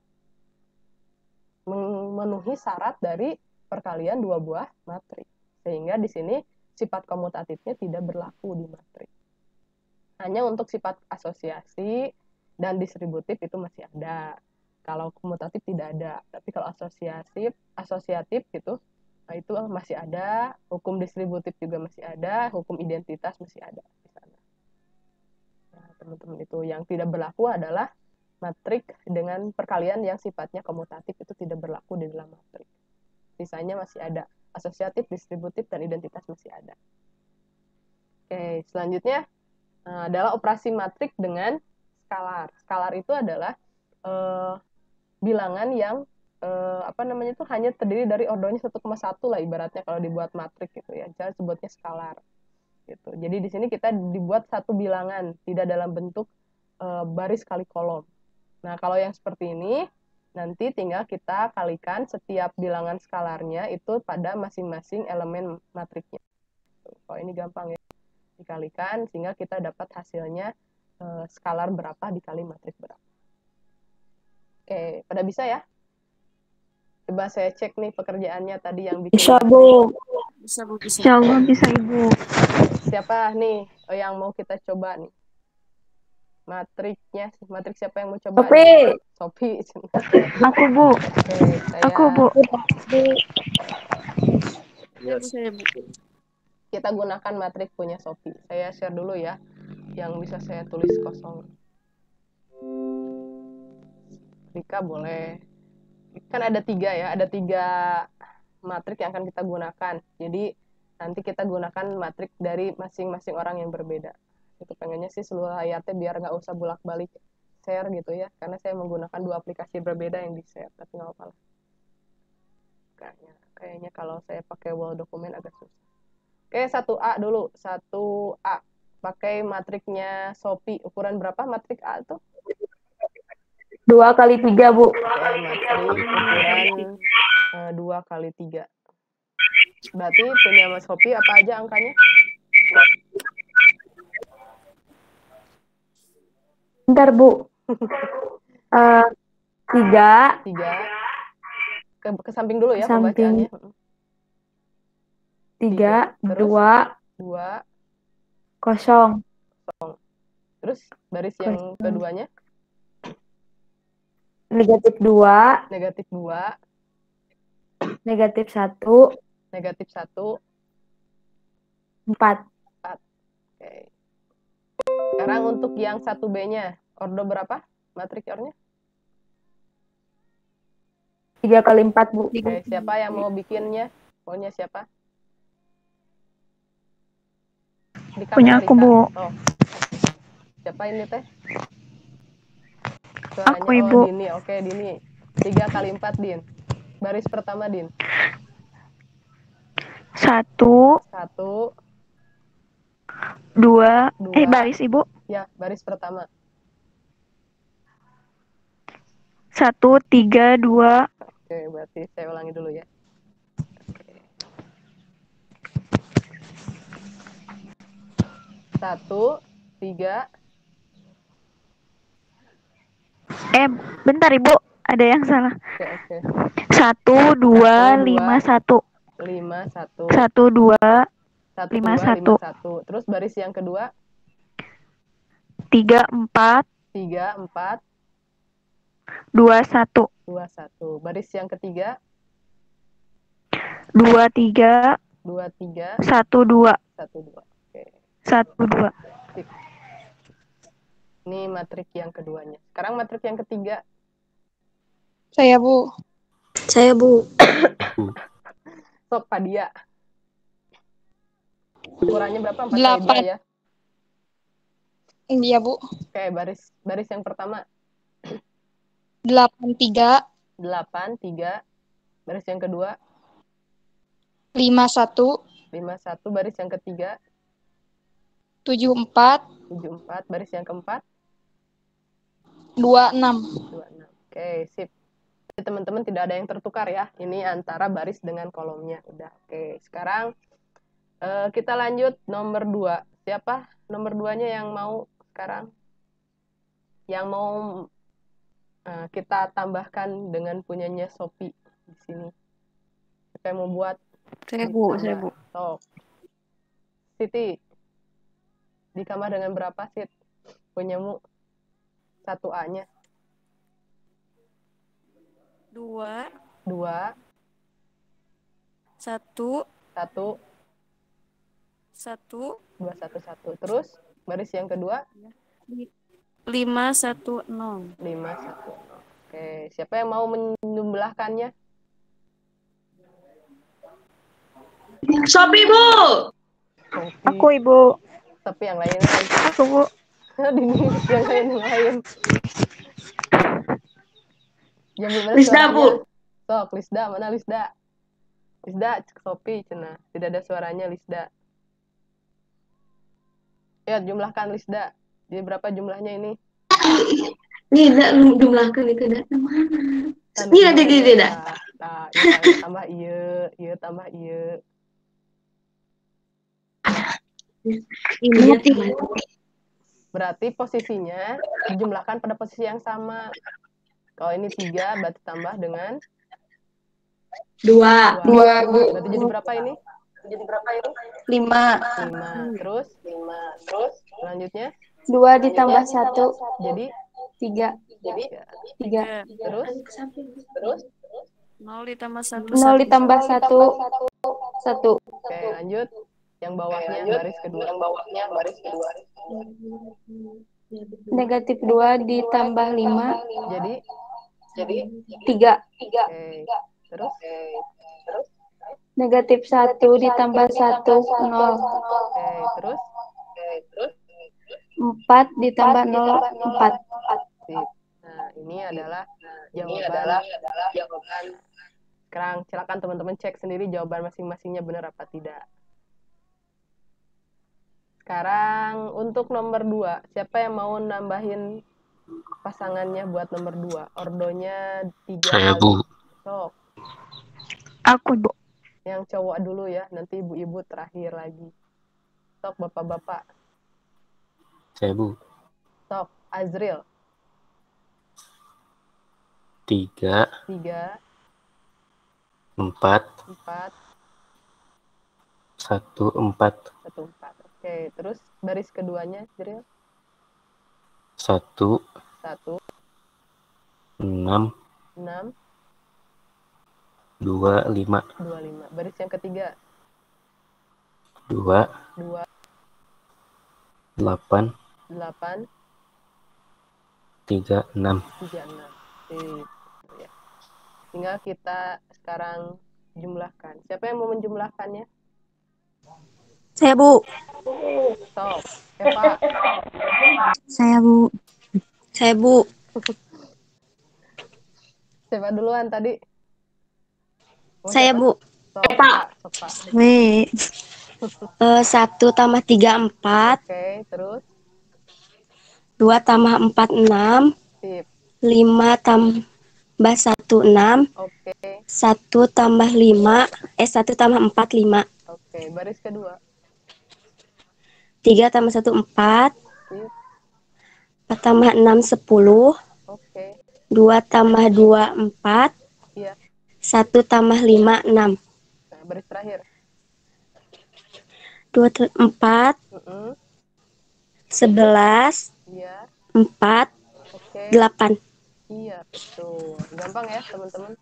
memenuhi syarat dari perkalian dua buah matrik. Sehingga di sini sifat komutatifnya tidak berlaku di matrik. Hanya untuk sifat asosiasi dan distributif itu masih ada. Kalau komutatif tidak ada. Tapi kalau asosiatif, asosiatif gitu, nah itu masih ada. Hukum distributif juga masih ada. Hukum identitas masih ada di sana. Nah, teman-teman, itu yang tidak berlaku adalah matrik dengan perkalian yang sifatnya komutatif itu tidak berlaku di dalam matrik. Sisanya masih ada. Asosiatif, distributif, dan identitas masih ada. Oke, selanjutnya Nah, adalah operasi matrik dengan skalar. Skalar itu adalah eh, bilangan yang eh, apa namanya itu hanya terdiri dari ordonya satu koma satu lah ibaratnya kalau dibuat matrik gitu ya. Jadi sebutnya skalar. Gitu. Jadi di sini kita dibuat satu bilangan, tidak dalam bentuk eh, baris kali kolom. Nah, kalau yang seperti ini nanti tinggal kita kalikan setiap bilangan skalarnya itu pada masing-masing elemen matriknya. Kalau ini gampang ya. Dikalikan sehingga kita dapat hasilnya eh, skalar berapa dikali matrik berapa. Oke, pada bisa ya? Coba saya cek nih pekerjaannya tadi yang bikin Bisa, matrik. Bu. Bisa, Bu, bisa. Insya Allah bisa, Ibu. Siapa nih oh, yang mau kita coba nih? Matriknya, matrik siapa yang mau coba? Sopi. nih? Sopi. Aku, Bu. Oke, saya Aku, Bu. Saya, Bu, saya, Bu. kita gunakan matrik punya Sopi. Saya share dulu ya, yang bisa saya tulis kosong. Rika boleh. Kan ada tiga ya, ada tiga matrik yang akan kita gunakan. Jadi nanti kita gunakan matrik dari masing-masing orang yang berbeda. Itu pengennya sih seluruh ayatnya biar nggak usah bolak-balik share gitu ya, karena saya menggunakan dua aplikasi berbeda yang di share, tapi nggak apa-apa. Kayaknya, kayaknya kalau saya pakai Word dokumen agak susah. Oke, satu A dulu. satu A. Pakai matriknya Sopi. Ukuran berapa matrik A itu? Dua kali tiga, Bu. Oke, matrik ukuran uh, dua kali tiga. Berarti punya Mas Sopi apa aja angkanya? Bentar, Bu. uh, tiga. Tiga. Ke, ke samping dulu ya Samping. pembacaannya. Tiga, Terus? dua, Dua. kosong. Terus baris yang keduanya? Negatif dua. Negatif dua. Negatif satu. Negatif satu. Empat. Empat. Oke. Sekarang untuk yang satu B-nya, ordo berapa matrik ornya? Tiga kali empat, Bu. Oke, siapa yang mau bikinnya? Maunya siapa? Di Punya aku, Bu. Oh. Siapa ini teh? Suaranya, aku, Ibu. Oh, Dini. Oke, Dini. Tiga kali empat, Din. Baris pertama, Din. Satu. Satu. Dua. Dua. Eh, baris, Ibu. Ya, baris pertama. Satu, tiga, dua. Oke, berarti saya ulangi dulu ya. Oke. Satu, tiga. Eh, bentar, Ibu. Ada yang salah. Oke, oke. Satu, dua, lima, satu. Lima, satu. Satu, dua, Satu, lima, dua, satu. lima, satu. Terus baris yang kedua? Tiga, empat. Tiga, empat. Dua, satu. Dua, satu. Baris yang ketiga? Dua, tiga. Dua, tiga. Satu, dua. Satu, dua. Oke. Satu, dua. Sip. Ini matrik yang keduanya. Sekarang matrik yang ketiga. Saya, Bu. Saya, Bu. Sok Padia. Ukurannya berapa? Empat kali Delapan. dua ya? Iya, Bu. Oke, baris baris yang pertama. Delapan, tiga. Delapan, tiga. Baris yang kedua. Lima, satu. Lima, satu. Baris yang ketiga. Tujuh, empat. Tujuh, empat. Baris yang keempat. Dua, enam. Dua, enam. Oke, sip. Jadi teman-teman tidak ada yang tertukar ya. Ini antara baris dengan kolomnya. Udah. Oke, sekarang uh, kita lanjut nomor dua. Siapa nomor duanya yang mau sekarang? Yang mau uh, kita tambahkan dengan punyanya Sopi di sini. Siapa yang mau buat? Saya, Bu. Saya, Bu. Sok. Siti. Di kamar dengan berapa, Sit? Punyamu satu A-nya. Dua. Dua. Satu. Satu. Satu. Dua, satu, satu. Terus baris yang kedua? Lima, satu, nol. Lima, satu, nol. Oke, siapa yang mau menjumlahkannya? Sopi, Bu. Sopi. Aku, Ibu. Tapi yang lainnya kan aku, Bu. Dini, yang lain, yang lain. Jambil mana Lisda, suaranya? Bu. Sok, Lisda, mana Lisda? Lisda, cek Sopi, cenah. Tidak ada suaranya Lisda. Ya, jumlahkan Lisda. Jadi berapa jumlahnya ini? Ini tidak jumlahkan itu data mana? Kan Ini ada iya, di iya. tidak. Nah, iya, tambah iya, iya tambah iya. Ini dia teman. Berarti posisinya dijumlahkan pada posisi yang sama. Kalau ini tiga, berarti tambah dengan Dua. Dua, Bu. Berarti jadi berapa ini? Jadi berapa ini? Lima. lima. Terus? lima. Terus? Selanjutnya? Dua ditambah satu. Jadi? Tiga. Jadi? Tiga. Tiga. Terus? Terus? Nol ditambah satu. Nol Satu. ditambah satu. Satu. Oke, lanjut. Yang bawahnya baris kedua. Yang bawahnya baris kedua. Negatif dua ditambah lima. Jadi? Jadi? Tiga. Oke. Terus? Terus? Negatif satu ditambah satu. Nol. Oke, terus? Oke, terus? Empat ditambah nol. Empat. Sip. Nah, ini adalah jawaban. jawaban. Sekarang silakan teman-teman cek sendiri jawaban masing-masingnya benar apa tidak. Sekarang untuk nomor dua, siapa yang mau nambahin pasangannya buat nomor dua? Ordonya tiga Saya, kali. Bu. Sok, Aku, Bu. yang cowok dulu ya, nanti ibu-ibu terakhir lagi. Sok, bapak-bapak. Saya, Bu. Sok, Azril. Tiga, Tiga, empat, empat, satu, empat. satu, empat. Oke, terus baris keduanya, Azril. Satu, Satu, enam, enam, dua, lima. dua, lima. Baris yang ketiga, Dua, dua, delapan, delapan, tiga, enam. tiga, enam. Sip. Ya. Tinggal kita sekarang jumlahkan. Siapa yang mau menjumlahkannya? Saya, Bu. Sok, Eva. Saya, Bu. Saya, Bu. Siapa duluan tadi? Mau Saya, siapa? Bu. Sok, Pak. Sok, Pak. Wih. Eh, satu tambah tiga, empat. Oke, terus? Dua tambah empat, enam. Sip. Lima tambah satu, enam. Oke, Satu tambah lima. Eh, satu tambah empat, lima. oke. Baris kedua. Tiga tambah satu, empat. Sip. Empat tambah enam, sepuluh. Oke. Dua tambah dua, empat. Iya. Satu tambah lima, enam. Nah, baris terakhir. Dua, ter- empat. Mm-mm. Sebelas. Iya. Empat. Oke. Delapan. Iya, betul. Gampang ya, teman-teman.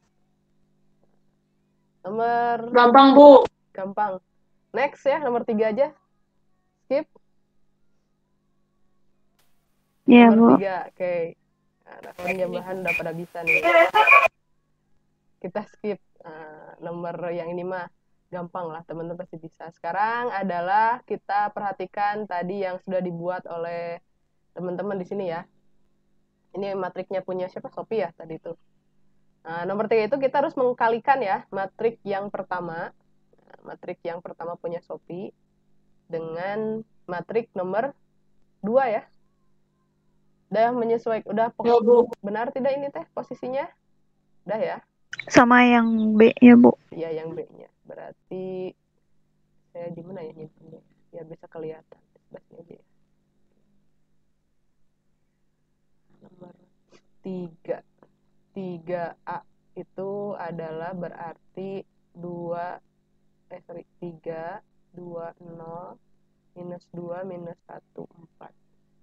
Nomor Gampang, Bu. gampang. Next ya, nomor tiga aja. Skip. Iya, Nomor Bu. tiga, oke. Nah, penjambahan udah pada bisa nih. Kita skip. Nah, nomor yang ini mah gampang lah, teman-teman pasti bisa. Sekarang adalah kita perhatikan tadi yang sudah dibuat oleh teman-teman di sini ya. Ini matriknya punya siapa? Sophie ya tadi itu. Nah, nomor tiga itu kita harus mengkalikan ya matrik yang pertama. Nah, matrik yang pertama punya Sophie dengan matrik nomor dua ya. Udah menyesuaikan, udah Ya, Bu. benar tidak ini teh posisinya? Udah ya? Sama yang B ya, Bu. Iya, yang B-nya. Berarti saya di mana ya nyimpennya? Biar bisa kelihatan. Sebasnya aja ya. Nomor tiga. tiga A itu adalah berarti dua eh sorry, tiga, dua, nol, minus dua, minus satu, empat.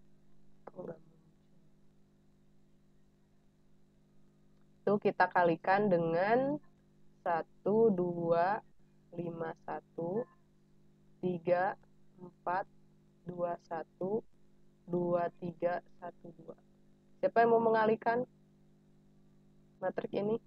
Itu kita kalikan dengan satu, dua, lima, satu, tiga, empat, dua, satu, dua, tiga, satu, dua. Siapa yang mau mengalihkan matrik ini?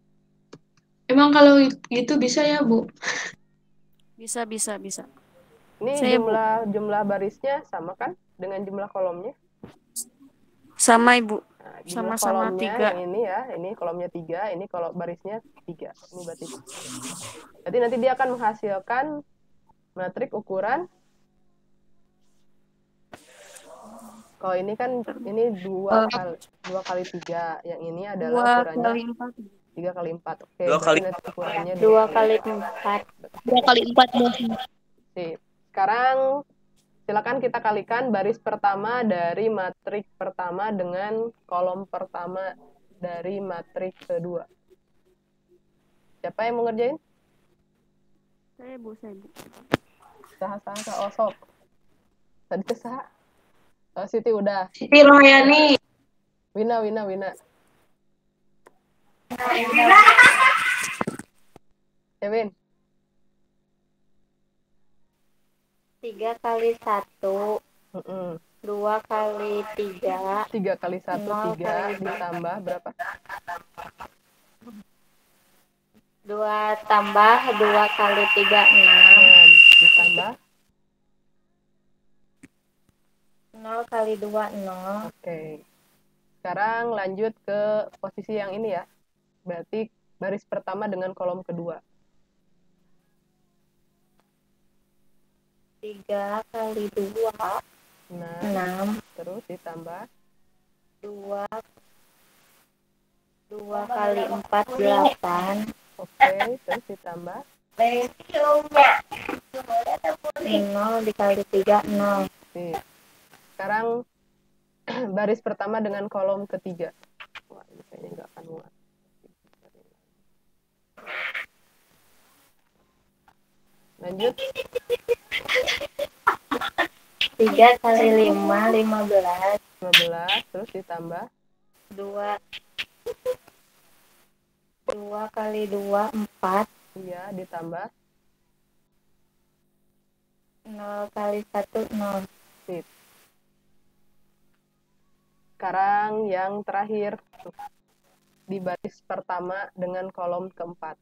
Emang kalau gitu bisa ya, Bu? Bisa, bisa, bisa. Ini Saya, Bu. jumlah jumlah barisnya sama kan dengan jumlah kolomnya? Sama, Ibu. Nah, jumlah Sama-sama kolomnya tiga. yang ini ya, ini kolomnya tiga, ini kalau barisnya tiga. Ini berarti. Berarti nanti dia akan menghasilkan matrik ukuran. Kalau ini kan ini dua Eh, kali dua kali tiga, yang ini adalah Dua ukurannya kali empat. tiga kali empat. Oke, Dua berarti kali nanti ukurannya Dua kali empat. Dua kali empat, Bu. Sip. Sekarang silakan kita kalikan baris pertama dari matrik pertama dengan kolom pertama dari matrik kedua. Siapa yang mau ngerjain? Saya, Bu. Saya, Bu. Saha-saha, oh sok. Tadi teh saha? Oh, Siti udah. Siti Rohayani. Wina, Wina, Wina. Kevin. Tiga kali satu. Mm-mm. Dua kali tiga. Tiga kali satu, Nol tiga kali dua. ditambah berapa? Dua tambah dua kali tiga enam. Enam. Ditambah. Nol kali dua nol. Oke. Sekarang lanjut ke posisi yang ini ya. Berarti baris pertama dengan kolom kedua. Tiga kali dua Nah, enam. terus ditambah. Dua dua kali empat delapan. Oke, terus ditambah. Nol dikali tiga nol. Sip. Sekarang baris pertama dengan kolom ketiga. Wah, ini kayaknya nggak akan muat. Lanjut. Tiga kali lima lima belas. lima belas, terus ditambah. Dua dua kali dua empat. Iya, ditambah. Nol kali satu nol. Sip. Sekarang yang terakhir di baris pertama dengan kolom keempat.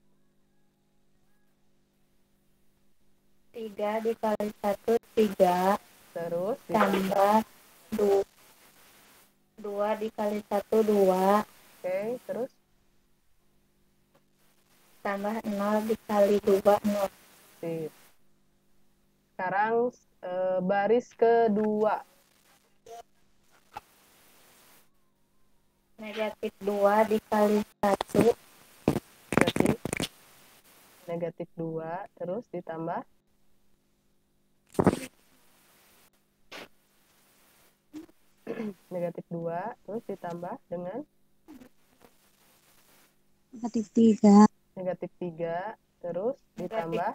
Tiga dikali satu tiga. Terus Tambah dua. Dua dikali satu dua. Oke, terus Tambah nol dikali dua nol. sip. Sekarang eh, baris kedua. Negatif dua dikali satu. Berarti negatif dua, terus ditambah. Negatif dua, terus ditambah dengan Negatif tiga. negatif tiga, terus ditambah.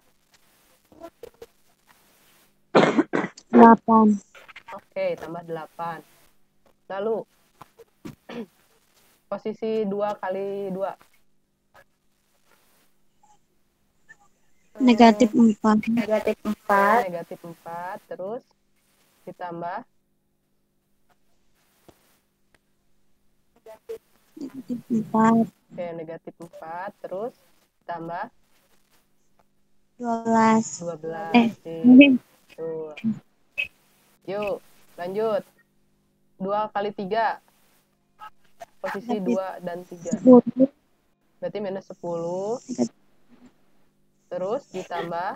Delapan. Oke, tambah delapan. Lalu posisi dua kali dua. Negatif empat. Negatif empat. Negatif empat, terus ditambah. Negatif empat. Oke, negatif empat, terus ditambah. Dua belas. dua belas. Eh, Sip. Tuh. Yuk, lanjut. dua kali tiga. Posisi Negatif dua dan tiga. sepuluh. Berarti minus sepuluh. Negatif Terus ditambah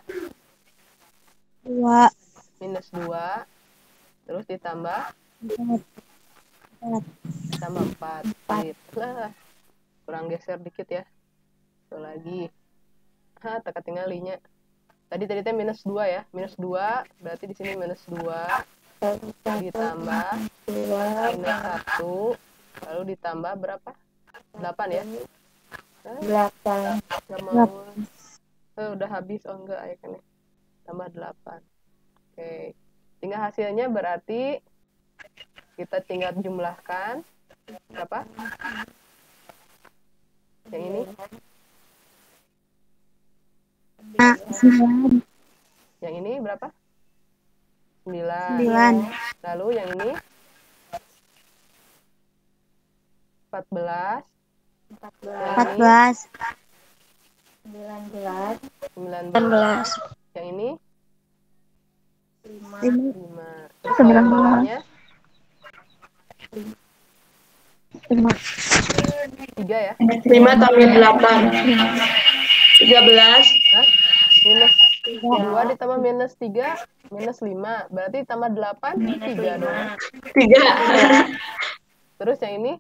dua. minus dua. Terus ditambah Empat. Empat. tambah empat. Sip. Lah, kurang geser dikit ya. Tuh lagi. Hah, teka tinggalinya. Tadi tadi teh minus dua ya. Minus dua, berarti di sini minus dua. Ditambah Dua. minus satu. Lalu ditambah berapa? delapan ya. Hah, Delapan. nggak mau. Eh, udah habis. Oh enggak, ya kan ya. Tambah delapan. Oke. Tinggal hasilnya berarti kita tinggal jumlahkan. Berapa? Yang ini? Nah, sembilan. Yang ini berapa? sembilan. Sembilan. Lalu yang ini? empat belas. Empat Yang belas. Empat ini? belas. Sembilan belas. sembilan Sembilan belas. belas. Yang ini? lima. Terus kalau Sembilan yang belas. bawahnya Lima. tiga ya? lima tambah delapan. tiga belas. Hah? Minus dua ditambah minus tiga, minus lima. Berarti tambah delapan, tiga dong. tiga. Terus yang ini?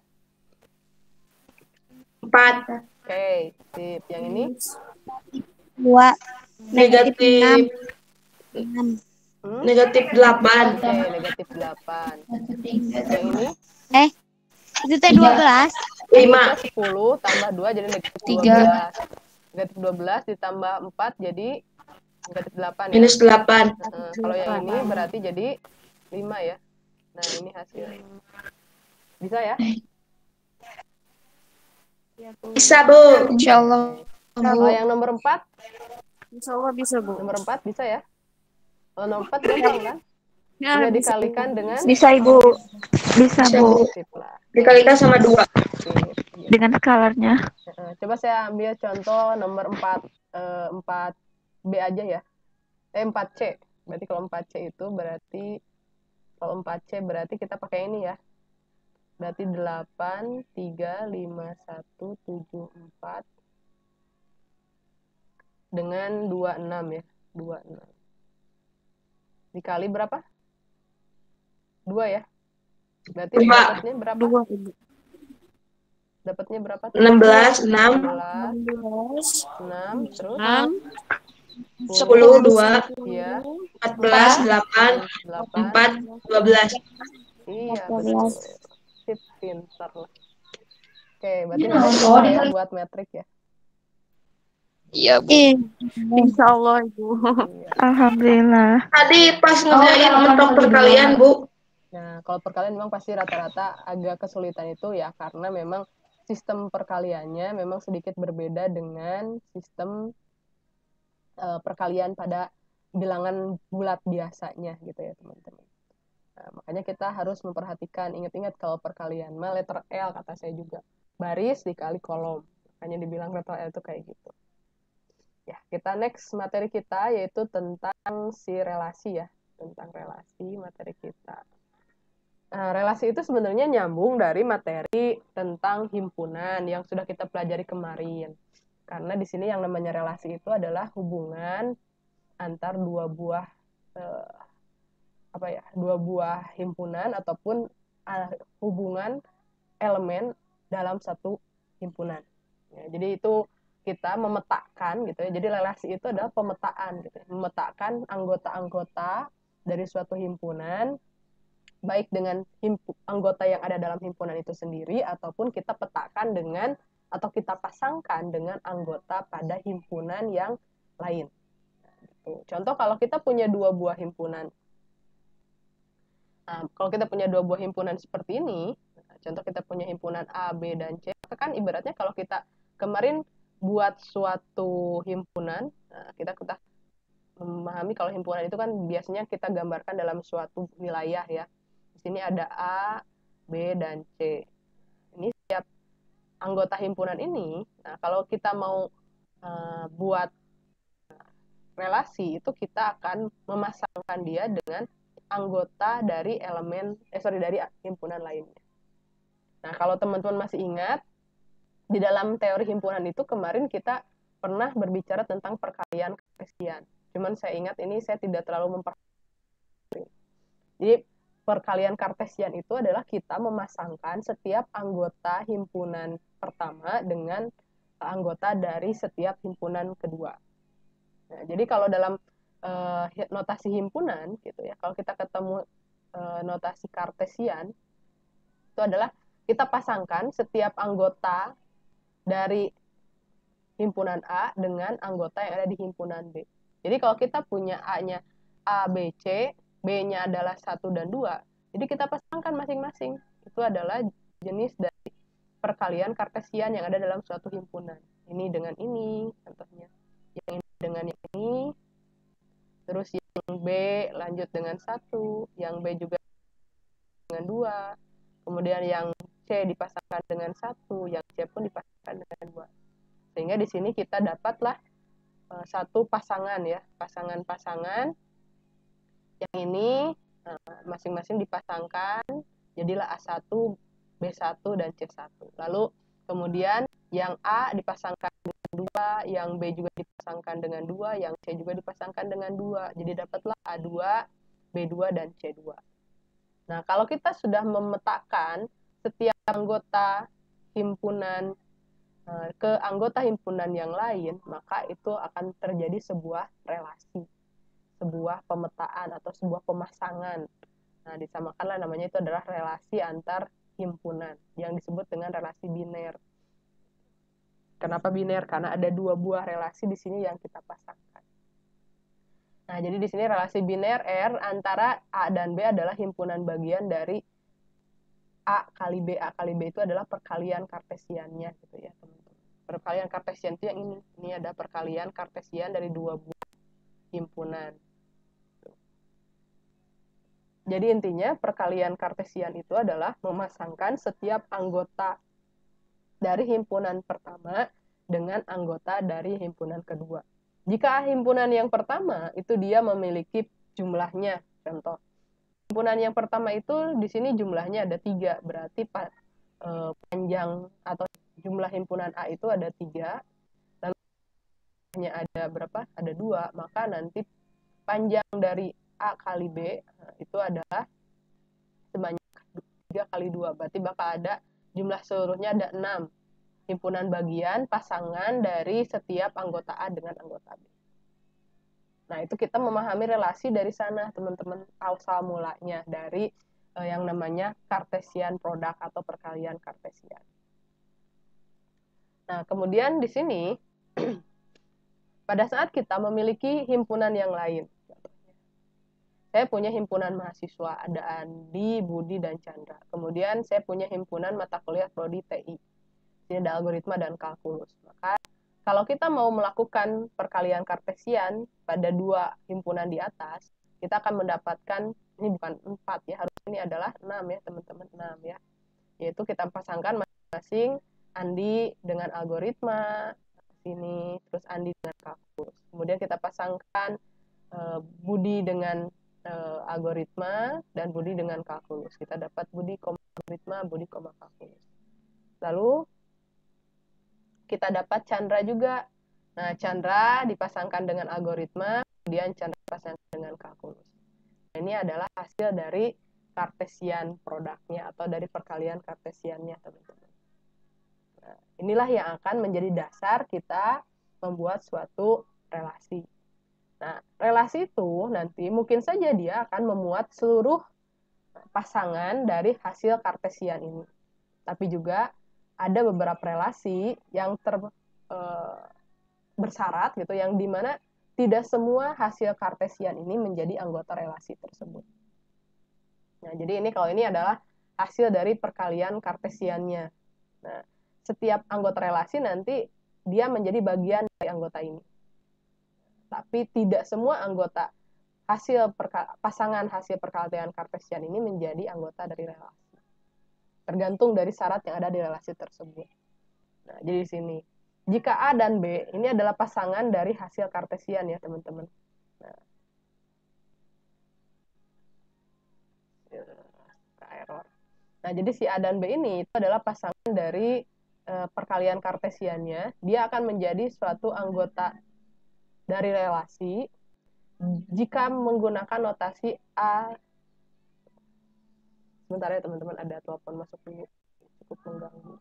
empat. Oke, sip. Yang ini? Dua. Negatif. Enam. Hmm? Negatif delapan. Oke, negatif delapan. Yang ini? Eh, itu teh dua belas. lima. Kita sepuluh tambah dua jadi negatif dua Tiga. belas. Negatif dua belas ditambah empat jadi negatif delapan ya. Minus delapan. Nah, kalau yang ini berarti jadi lima ya. Nah, ini hasilnya. Bisa ya? Bisa, Bu. Insya Allah. Kalau yang nomor empat? Insya Allah bisa, Bu. Nomor empat bisa ya? Kalau nomor empat gampang kan? Ya, Tinggal bisa. dikalikan dengan Bisa, Ibu. Bisa, Bisa, Bu. Bu. sip lah. Dikalikan sama dua. Oke. Dengan skalarnya. Nah, coba saya ambil contoh nomor empat, eh, empat B aja ya. Eh, empat C. Berarti kalau empat C itu berarti, kalau empat C berarti kita pakai ini ya. Berarti delapan, tiga, lima, satu, tujuh, empat. Dengan dua puluh enam ya. dua puluh enam. Dikali berapa? dua ya. Berarti Dua. dapatnya berapa? Dua, Ibu. Dapatnya berapa? enam belas, enam. enam belas, enam, terus Enam. sepuluh, dua. iya, empat belas, delapan. delapan, empat, dua belas. iya, betul. Sip, pintar lah. Oke, berarti nanti bisa ya buat metrik ya. Iya, Bu. Insya Allah, Ibu. Iya. Alhamdulillah. Tadi pas ngerjain mentok perkalian, Bu. Nah, kalau perkalian memang pasti rata-rata agak kesulitan itu ya, karena memang sistem perkaliannya memang sedikit berbeda dengan sistem uh, perkalian pada bilangan bulat biasanya gitu ya, teman-teman. Nah, makanya kita harus memperhatikan, ingat-ingat kalau perkalian mah letter L kata saya juga, baris dikali kolom. Makanya dibilang letter L itu kayak gitu. Ya, kita next materi kita yaitu tentang si relasi ya, tentang relasi materi kita. Nah, relasi itu sebenarnya nyambung dari materi tentang himpunan yang sudah kita pelajari kemarin. Karena di sini yang namanya relasi itu adalah hubungan antar dua buah eh, apa ya, dua buah himpunan ataupun uh, hubungan elemen dalam satu himpunan. Ya, jadi itu kita memetakan gitu ya. Jadi relasi itu adalah pemetaan gitu ya. Memetakan anggota-anggota dari suatu himpunan baik dengan himpu, anggota yang ada dalam himpunan itu sendiri ataupun kita petakan dengan atau kita pasangkan dengan anggota pada himpunan yang lain. Nah, gitu. Contoh kalau kita punya dua buah himpunan, nah, kalau kita punya dua buah himpunan seperti ini, nah, contoh kita punya himpunan A, B, dan C, maka kan ibaratnya kalau kita kemarin buat suatu himpunan, nah, kita kita memahami kalau himpunan itu kan biasanya kita gambarkan dalam suatu wilayah ya. Di sini ada A, B, dan C. Ini setiap anggota himpunan ini, nah kalau kita mau uh, buat relasi, itu kita akan memasangkan dia dengan anggota dari elemen, eh sorry, dari himpunan lainnya. Nah, kalau teman-teman masih ingat, di dalam teori himpunan itu kemarin kita pernah berbicara tentang perkalian kartesian. Cuman saya ingat ini saya tidak terlalu memperhatikan. Jadi, perkalian kartesian itu adalah kita memasangkan setiap anggota himpunan pertama dengan anggota dari setiap himpunan kedua. Nah, jadi kalau dalam uh, notasi himpunan gitu ya, kalau kita ketemu uh, notasi kartesian itu adalah kita pasangkan setiap anggota dari himpunan A dengan anggota yang ada di himpunan B. Jadi kalau kita punya A-nya A, B, C, B-nya adalah satu dan dua, jadi kita pasangkan masing-masing. Itu adalah jenis dari perkalian kartesian yang ada dalam suatu himpunan. Ini dengan ini, contohnya. Yang ini dengan yang ini, terus yang B lanjut dengan satu, yang B juga dengan dua, kemudian yang C dipasangkan dengan satu, yang C pun dipasangkan dengan dua. Sehingga di sini kita dapatlah uh, satu pasangan ya, pasangan-pasangan Yang ini masing-masing uh, dipasangkan, jadilah A satu, B satu, dan C satu. Lalu kemudian yang A dipasangkan dengan dua, yang B juga dipasangkan dengan dua, yang C juga dipasangkan dengan dua. Jadi dapatlah A dua, B dua, dan C dua. Nah, kalau kita sudah memetakan setiap anggota himpunan uh, ke anggota himpunan yang lain, maka itu akan terjadi sebuah relasi, sebuah pemetaan atau sebuah pemasangan. Nah, disamakanlah namanya itu adalah relasi antar himpunan yang disebut dengan relasi biner. Kenapa biner? Karena ada dua buah relasi di sini yang kita pasangkan. Nah, jadi di sini relasi biner R antara A dan B adalah himpunan bagian dari A kali B. A kali B itu adalah perkalian kartesiannya gitu ya, teman-teman. Perkalian kartesian itu yang ini. Ini ada perkalian kartesian dari dua buah himpunan. Jadi intinya perkalian kartesian itu adalah memasangkan setiap anggota dari himpunan pertama dengan anggota dari himpunan kedua. Jika himpunan yang pertama itu dia memiliki jumlahnya, contoh. Himpunan yang pertama itu di sini jumlahnya ada tiga, berarti eh, panjang atau jumlah himpunan A itu ada tiga, lalu hanya ada berapa? Ada dua, maka nanti panjang dari A kali B itu adalah sebanyak tiga kali dua, berarti bakal ada jumlah seluruhnya ada enam himpunan bagian pasangan dari setiap anggota A dengan anggota B. Nah, itu kita memahami relasi dari sana, teman-teman, asal mulanya dari eh, yang namanya Cartesian product atau perkalian Cartesian. Nah, kemudian di sini pada saat kita memiliki himpunan yang lain, saya punya himpunan mahasiswa, ada Andi, Budi, dan Chandra. Kemudian saya punya himpunan mata kuliah Prodi T I. Ini ada algoritma dan kalkulus. Maka kalau kita mau melakukan perkalian kartesian pada dua himpunan di atas, kita akan mendapatkan, ini bukan empat ya, harusnya ini adalah enam ya teman-teman, enam ya. Yaitu kita pasangkan masing-masing Andi dengan algoritma, sini, terus Andi dengan kalkulus. Kemudian kita pasangkan uh, Budi dengan Uh, algoritma dan Budi dengan kalkulus. Kita dapat Budi koma algoritma, Budi koma kalkulus. Lalu kita dapat Chandra juga. Nah, Chandra dipasangkan dengan algoritma, kemudian Chandra dipasangkan dengan kalkulus. Nah, ini adalah hasil dari Cartesian produknya atau dari perkalian Cartesiannya, teman-teman. Nah, inilah yang akan menjadi dasar kita membuat suatu relasi. Nah, relasi itu nanti mungkin saja dia akan memuat seluruh pasangan dari hasil kartesian ini. Tapi juga ada beberapa relasi yang ter, e, bersyarat gitu, yang dimana tidak semua hasil kartesian ini menjadi anggota relasi tersebut. Nah, jadi ini kalau ini adalah hasil dari perkalian kartesiannya. Nah, setiap anggota relasi nanti dia menjadi bagian dari anggota ini. Tapi tidak semua anggota hasil pasangan hasil perkalian kartesian ini menjadi anggota dari relasi. Tergantung dari syarat yang ada di relasi tersebut. Nah, jadi di sini, jika A dan B ini adalah pasangan dari hasil kartesian ya, teman-teman. Nah, error. Nah, jadi si A dan B ini itu adalah pasangan dari e, perkalian kartesiannya. Dia akan menjadi suatu anggota dari relasi jika menggunakan notasi A. Sebentar ya teman-teman, ada telepon masuk dulu, cukup mengganggu.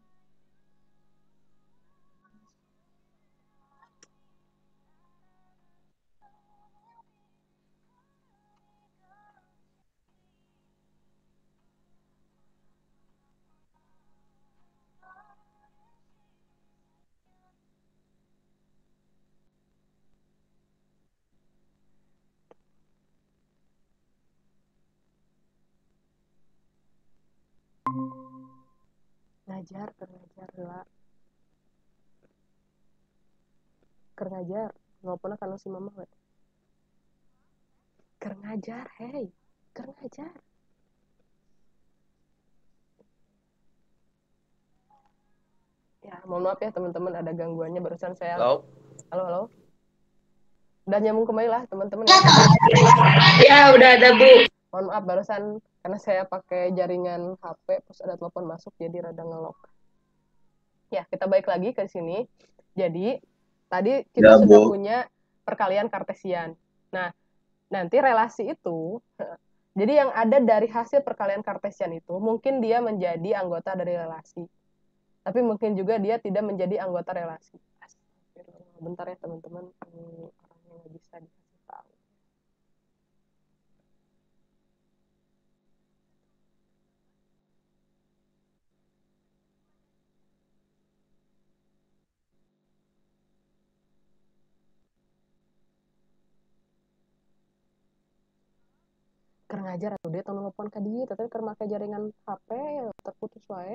Ngajar, kerngajar lah. Kerngajar, ngopona kalau si mama we. Kerngajar, hey, kerngajar. Ya, mohon maaf ya teman-teman, ada gangguannya barusan saya. Halo. Halo, halo. Udah nyambung kembali lah teman-teman. Ya, Udah, udah ada, Bu. Mohon maaf barusan karena saya pakai jaringan H P terus ada telepon masuk jadi rada ngelok. Ya, kita balik lagi ke sini. Jadi, tadi kita Ya, sudah Bu. punya perkalian kartesian. Nah, nanti relasi itu jadi yang ada dari hasil perkalian kartesian itu mungkin dia menjadi anggota dari relasi. Tapi mungkin juga dia tidak menjadi anggota relasi. Bentar ya, teman-teman. Ini orangnya nggak bisa dikasih tahu. Keur ngajar atuh dia tong nelpon ka dieu tapi keur make jaringan H P terputus wae.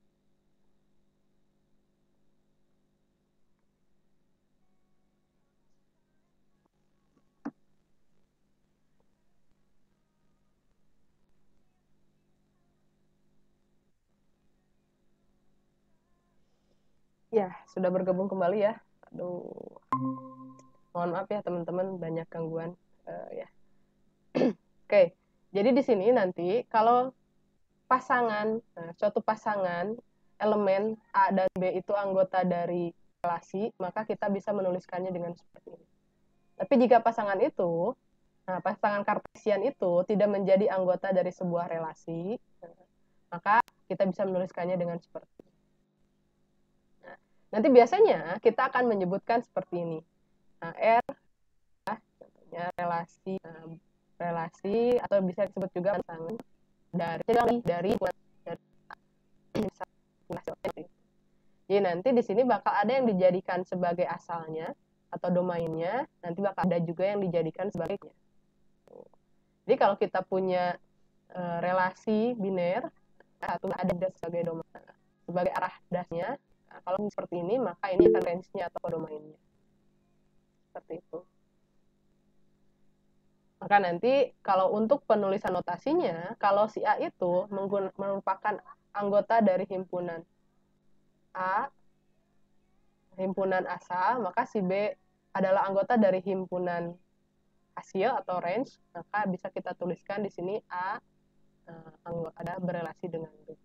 Ya, sudah bergabung kembali ya. Aduh. Mohon maaf ya teman-teman, banyak gangguan uh, ya. Oke. Jadi di sini nanti kalau pasangan, nah, suatu pasangan elemen A dan B itu anggota dari relasi, maka kita bisa menuliskannya dengan seperti ini. Tapi jika pasangan itu, nah pasangan kartesian itu tidak menjadi anggota dari sebuah relasi, maka kita bisa menuliskannya dengan seperti ini. Nah, nanti biasanya kita akan menyebutkan seperti ini. Nah, R, contohnya relasi, nah, relasi atau bisa disebut juga pasangan dari dari dari, dari jadi nanti di sini bakal ada yang dijadikan sebagai asalnya atau domainnya, nanti bakal ada juga yang dijadikan sebagai. Jadi kalau kita punya e, relasi biner, satu ada sebagai domain, sebagai arah dasnya. Nah, kalau seperti ini maka ini akan range-nya atau domainnya. Seperti itu. Maka nanti kalau untuk penulisan notasinya, kalau si A itu merupakan anggota dari himpunan A, himpunan asal, maka si B adalah anggota dari himpunan hasil atau range, maka bisa kita tuliskan di sini A uh, ada berelasi dengan B.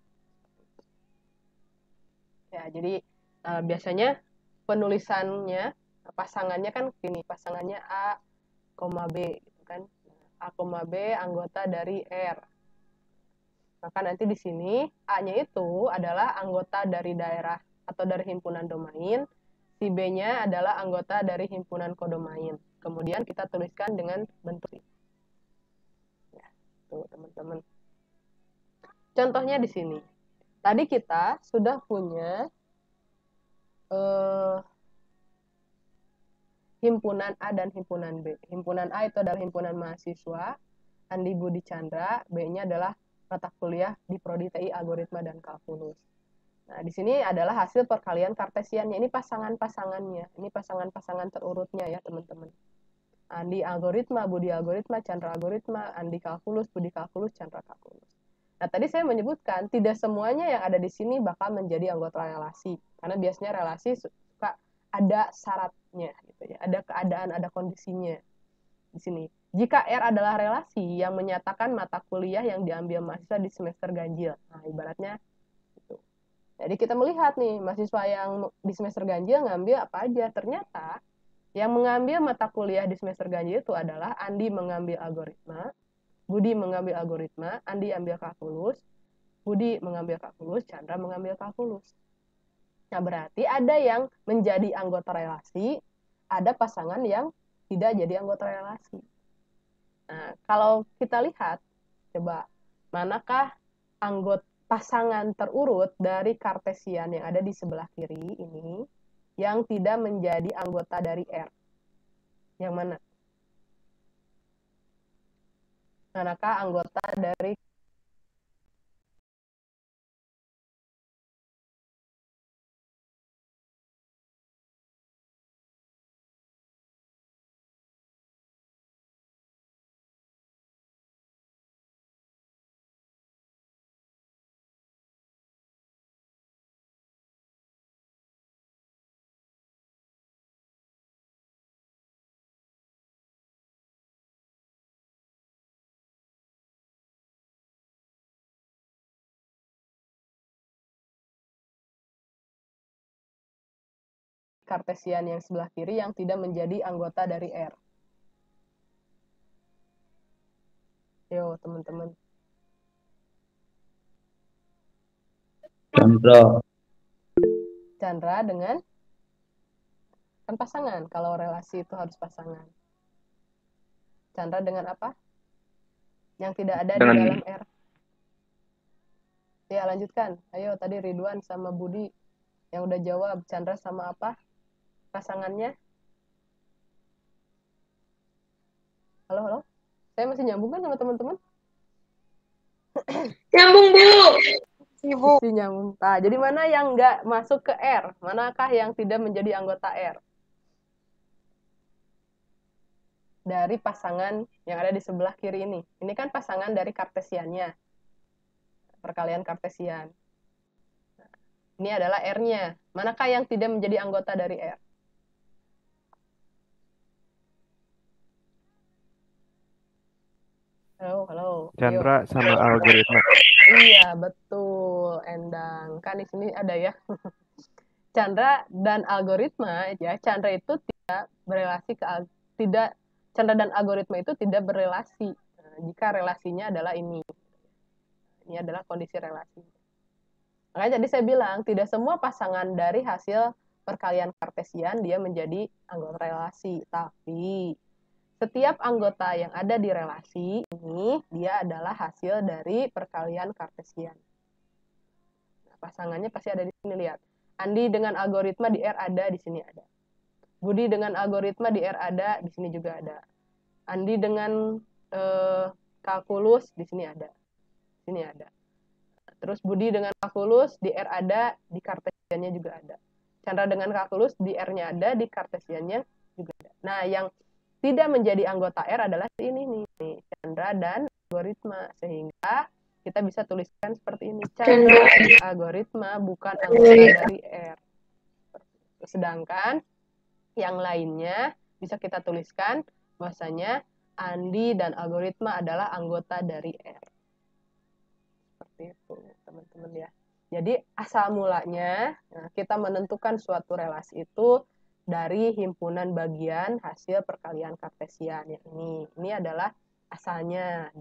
Ya, jadi uh, biasanya penulisannya pasangannya kan ini pasangannya A, B gitu kan. A, B anggota dari R. Maka nanti di sini A-nya itu adalah anggota dari daerah atau dari himpunan domain, si B-nya adalah anggota dari himpunan kodomain. Kemudian kita tuliskan dengan bentuk ini. Ya, tuh teman-teman. Contohnya di sini. Tadi kita sudah punya eh, himpunan A dan himpunan B. Himpunan A itu adalah himpunan mahasiswa, Andi Budi Chandra, B-nya adalah mata kuliah di Prodi T I Algoritma dan Kalkulus. Nah, di sini adalah hasil perkalian kartesiannya. Ini pasangan-pasangannya. Ini pasangan-pasangan terurutnya ya, teman-teman. Andi Algoritma, Budi Algoritma, Chandra Algoritma, Andi Kalkulus, Budi Kalkulus, Chandra Kalkulus. Nah, tadi saya menyebutkan tidak semuanya yang ada di sini bakal menjadi anggota relasi. Karena biasanya relasi suka ada syaratnya gitu ya. Ada keadaan, ada kondisinya di sini. Jika R adalah relasi yang menyatakan mata kuliah yang diambil mahasiswa di semester ganjil. Nah, ibaratnya gitu. Jadi kita melihat nih, mahasiswa yang di semester ganjil ngambil apa aja. Ternyata yang mengambil mata kuliah di semester ganjil itu adalah Andi mengambil algoritma, Budi mengambil algoritma, Andi ambil kalkulus, Budi mengambil kalkulus, Chandra mengambil kalkulus. Nah, berarti ada yang menjadi anggota relasi, ada pasangan yang tidak jadi anggota relasi. Nah, kalau kita lihat, coba manakah anggota pasangan terurut dari kartesian yang ada di sebelah kiri ini yang tidak menjadi anggota dari R? Yang mana? Manakah anggota dari kartesian yang sebelah kiri yang tidak menjadi anggota dari R? Yo, teman-teman. Chandra. Chandra dengan kan pasangan. Kalau relasi itu harus pasangan. Chandra dengan apa? Yang tidak ada Dengan- di dalam R. Ya, lanjutkan. Ayo, tadi Ridwan sama Budi yang udah jawab. Chandra sama apa? Pasangannya? Halo, halo? Saya masih nyambung kan sama teman-teman? Nyambung, Bu. Masih nyambung. Nah, jadi mana yang nggak masuk ke R? Manakah yang tidak menjadi anggota R? Dari pasangan yang ada di sebelah kiri ini. Ini kan pasangan dari kartesiannya. Perkalian kartesian. Ini adalah R-nya. Manakah yang tidak menjadi anggota dari R? Halo, halo. Chandra sama algoritma. Iya, betul, Endang. Kan di sini ada ya. Chandra dan algoritma ya. Chandra itu tidak berelasi ke tidak Chandra dan algoritma itu tidak berelasi. Nah, jika relasinya adalah ini. Ini adalah kondisi relasi. Makanya tadi saya bilang, tidak semua pasangan dari hasil perkalian kartesian dia menjadi anggota relasi. Tapi setiap anggota yang ada di relasi ini, dia adalah hasil dari perkalian kartesian. Nah, pasangannya pasti ada di sini, lihat. Andi dengan algoritma di R ada, di sini ada. Budi dengan algoritma di R ada, di sini juga ada. Andi dengan eh, kalkulus, di sini ada. Di sini ada. Terus Budi dengan kalkulus, di R ada, di kartesiannya juga ada. Chandra dengan kalkulus, di R-nya ada, di kartesiannya juga ada. Nah, yang tidak menjadi anggota R adalah ini nih, nih Chandra dan algoritma. Sehingga kita bisa tuliskan seperti ini. Chandra dan algoritma bukan anggota dari R. Sedangkan yang lainnya bisa kita tuliskan bahwasanya Andi dan algoritma adalah anggota dari R. Seperti itu, teman-teman ya. Jadi asal mulanya nah, kita menentukan suatu relasi itu dari himpunan bagian hasil perkalian kartesian yang ini. Ini adalah asalnya.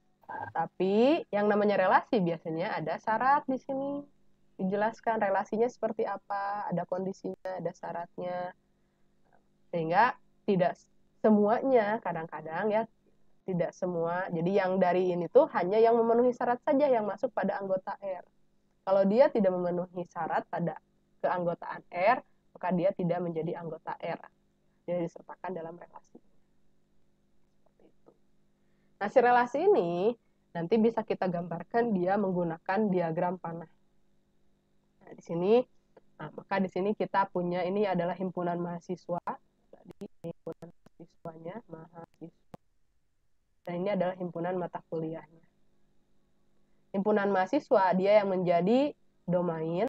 Tapi yang namanya relasi biasanya ada syarat di sini. Dijelaskan relasinya seperti apa, ada kondisinya, ada syaratnya. Sehingga tidak semuanya, kadang-kadang ya, tidak semua. Jadi yang dari ini tuh hanya yang memenuhi syarat saja yang masuk pada anggota R. Kalau dia tidak memenuhi syarat pada keanggotaan R, maka dia tidak menjadi anggota R. Dia disertakan dalam relasi. Seperti itu. Nah, si relasi ini nanti bisa kita gambarkan dia menggunakan diagram panah. Nah, di sini, nah, maka di sini kita punya ini adalah himpunan mahasiswa. Tadi himpunan mahasiswanya, mahasiswa. Dan ini adalah himpunan mata kuliahnya. Himpunan mahasiswa dia yang menjadi domain.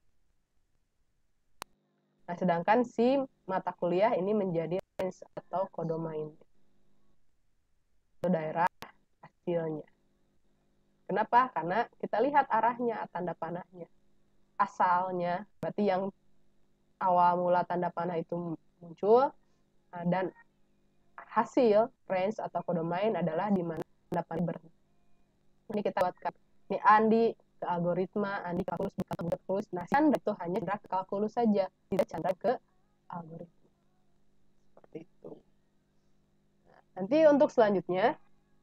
Nah, sedangkan si mata kuliah ini menjadi range atau kodomain. Itu daerah hasilnya. Kenapa? Karena kita lihat arahnya, tanda panahnya. Asalnya, berarti yang awal mula tanda panah itu muncul, dan hasil, range atau kodomain adalah di mana tanda panah berhenti. Ini kita buatkan. Ini Andi ke algoritma, Andi ke kalkulus, ke kalkulus. Nah, Chandra itu hanya Chandra ke kalkulus saja, tidak Chandra ke algoritma. Seperti itu. Nah, nanti untuk selanjutnya,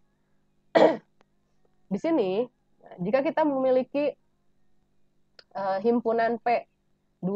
di sini, jika kita memiliki uh, himpunan P, dua,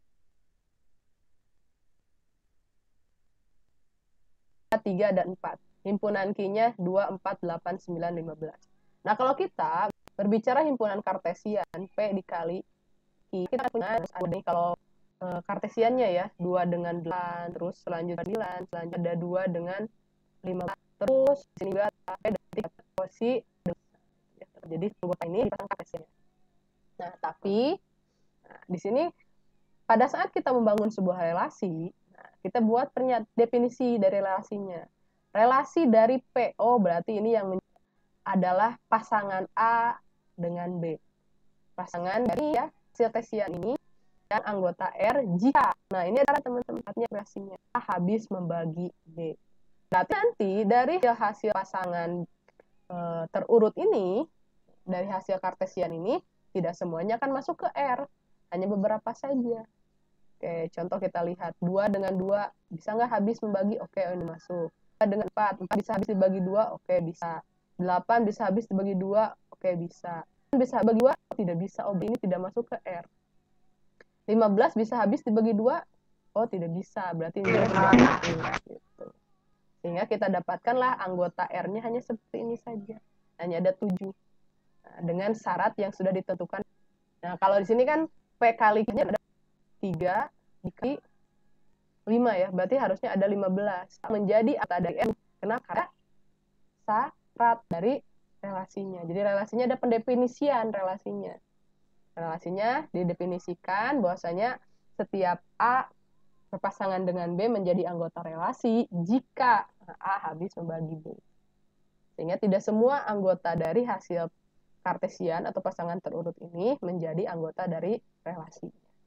tiga, dan empat. Himpunan Q-nya dua, empat, delapan, sembilan, lima belas. Nah, kalau kita berbicara himpunan kartesian, P dikali Q, kita punya ada kalau uh, kartesiannya ya, dua dengan delapan, terus selanjutnya sembilan, selanjutnya ada dua dengan lima belas, terus sini juga P dan tiga posisi. Jadi anggota ini dipasang kartesiannya. Nah, tapi nah, di sini pada saat kita membangun sebuah relasi, nah, kita buat pernyataan definisi dari relasinya. Relasi dari P, oh berarti ini yang adalah pasangan A dengan B. Pasangan dari ya, kartesian ini dan anggota R jika Nah, ini adalah teman-temannya relasinya. A habis membagi B. Berarti nanti dari hasil pasangan e, terurut ini, dari hasil kartesian ini, tidak semuanya akan masuk ke R. Hanya beberapa saja. Oke, contoh kita lihat. dua dengan dua, bisa nggak habis membagi? Oke, ini masuk. dua dengan empat, empat bisa habis dibagi dua? Oke, bisa. delapan bisa habis dibagi dua? Oke, bisa. Bisa bagi dua? Tidak bisa. Oh, ini tidak masuk ke R. lima belas bisa habis dibagi dua? Oh, tidak bisa. Berarti ini tidak masuk. Gitu. Sehingga kita dapatkanlah anggota R-nya hanya seperti ini saja. Hanya ada tujuh. Nah, dengan syarat yang sudah ditentukan. Nah, kalau di sini kan P kali-nya ada tiga dikali lima ya. Berarti harusnya ada lima belas. Menjadi angka dari R. Kenapa? Karena syarat dari relasinya. Jadi relasinya ada pendefinisian relasinya. Relasinya didefinisikan bahwasanya setiap A berpasangan dengan B menjadi anggota relasi jika A habis membagi B. Sehingga tidak semua anggota dari hasil kartesian atau pasangan terurut ini menjadi anggota dari relasi.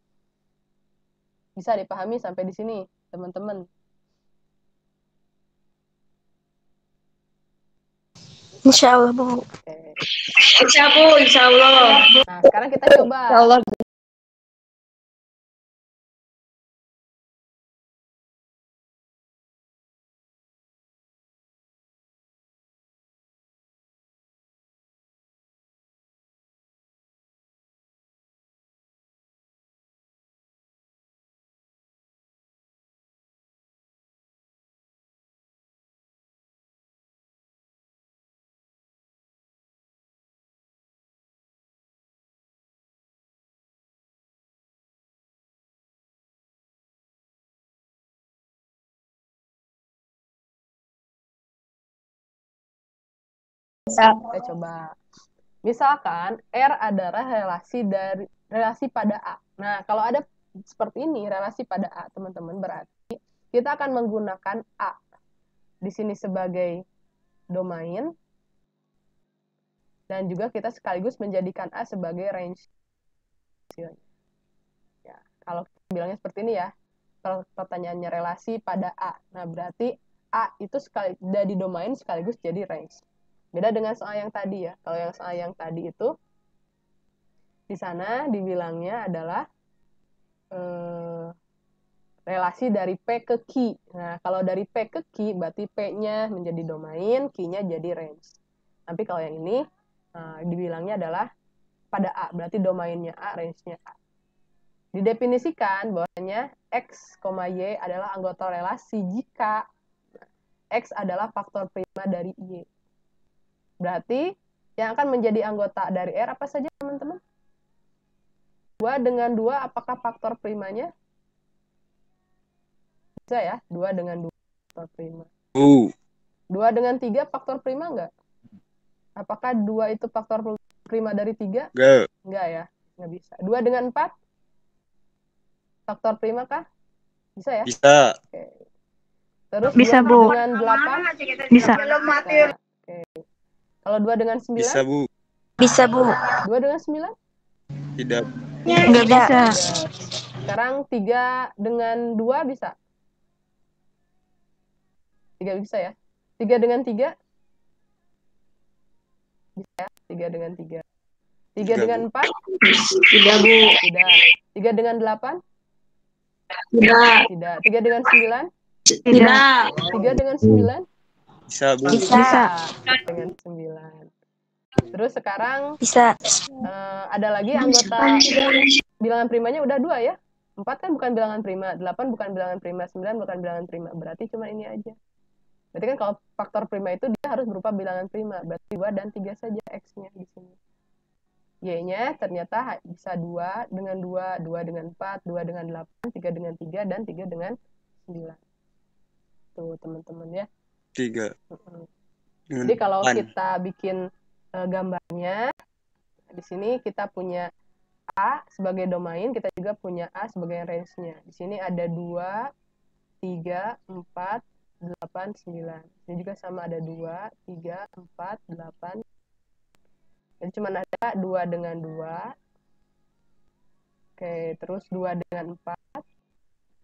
Bisa dipahami sampai di sini, teman-teman? Insya Allah, Bu. Oke. Insya Bu, insya Allah. Nah, sekarang kita coba. Insya Allah. Kita coba. Misalkan R adalah relasi dari relasi pada A. Nah, kalau ada seperti ini relasi pada A, teman-teman, berarti kita akan menggunakan A di sini sebagai domain dan juga kita sekaligus menjadikan A sebagai range. Ya, kalau bilangnya seperti ini ya. Kalau pertanyaannya relasi pada A. Nah, berarti A itu sekali dari domain sekaligus jadi range. Beda dengan soal yang tadi ya. Kalau yang soal yang tadi itu, di sana dibilangnya adalah eh, relasi dari P ke Q. Nah, kalau dari P ke Q, berarti P-nya menjadi domain, Q-nya jadi range. Tapi kalau yang ini, nah, dibilangnya adalah pada A. Berarti domainnya A, range-nya A. Didefinisikan bahwasanya X, Y adalah anggota relasi jika X adalah faktor prima dari Y. Berarti yang akan menjadi anggota dari R apa saja, teman-teman? dua dengan dua, apakah faktor primanya? Bisa ya, dua dengan dua faktor prima. Bu. dua dengan tiga faktor prima enggak? Apakah dua itu faktor prima dari tiga? Enggak. Enggak ya, enggak bisa. dua dengan empat? Faktor prima kah? Bisa ya? Bisa. Oke. Terus Bisa, dua Bu. dengan delapan? Bisa. Bisa. Oke. Kalau dua dengan sembilan? Bisa, Bu. Bisa, Bu. dua dengan sembilan? Tidak. Nggak bisa. Sekarang tiga dengan dua bisa? tiga bisa ya? tiga dengan tiga? Bisa ya? tiga dengan tiga. tiga Tidak, dengan Bu. empat? Tidak Bu. Tidak. tiga dengan delapan? Tidak. Tidak. tiga dengan sembilan? Tidak. tiga dengan sembilan? Bisa, Bu. Bisa. Dengan sembilan. Terus sekarang Bisa. eh, ada lagi anggota bilangan primanya udah dua ya. empat kan bukan bilangan prima, delapan bukan bilangan prima, sembilan bukan bilangan prima. Berarti cuma ini aja. Berarti kan kalau faktor prima itu dia harus berupa bilangan prima. Berarti dua dan tiga saja X-nya di sini. Y-nya ternyata bisa dua dengan dua, dua dengan empat, dua dengan delapan, tiga dengan tiga, dan tiga dengan sembilan. Tuh teman-teman ya. Tiga. Mm-mm. Dengan Jadi kalau delapan. kita bikin uh, gambarnya, di sini kita punya A sebagai domain, kita juga punya A sebagai range-nya. Di sini ada dua, tiga, empat, delapan, sembilan. Ini juga sama ada dua, tiga, empat, delapan. Jadi cuma ada dua dengan dua. Oke, terus dua dengan empat.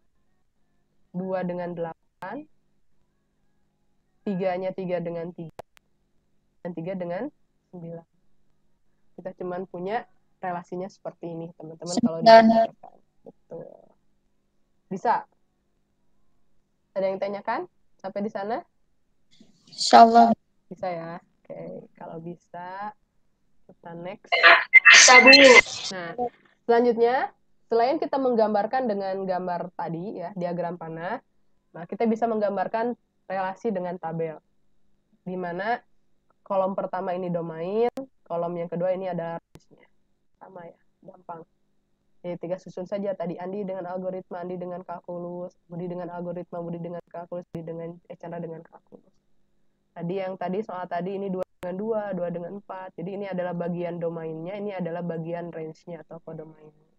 dua dengan delapan, tiganya tiga dengan tiga, dan tiga dengan sembilan. Kita cuman punya relasinya seperti ini, teman-teman, kalau dipraktekkan. Betul. Bisa? Ada yang tanyakan sampai di sana? Insyaallah. Bisa ya? Oke, kalau bisa, kita next. Bisa, Bu. Nah, selanjutnya, selain kita menggambarkan dengan gambar tadi, ya, diagram panah, nah, kita bisa menggambarkan relasi dengan tabel. Di mana kolom pertama ini domain, kolom yang kedua ini ada range-nya. Sama ya, gampang. Jadi tiga susun saja. Tadi Andi dengan algoritma, Andi dengan kalkulus, Budi dengan algoritma, Budi dengan kalkulus, Budi dengan eh, Chandra dengan kalkulus. Tadi yang tadi soal tadi ini dua dengan dua, dua dengan empat. Jadi ini adalah bagian domainnya, ini adalah bagian range-nya atau kodomainnya.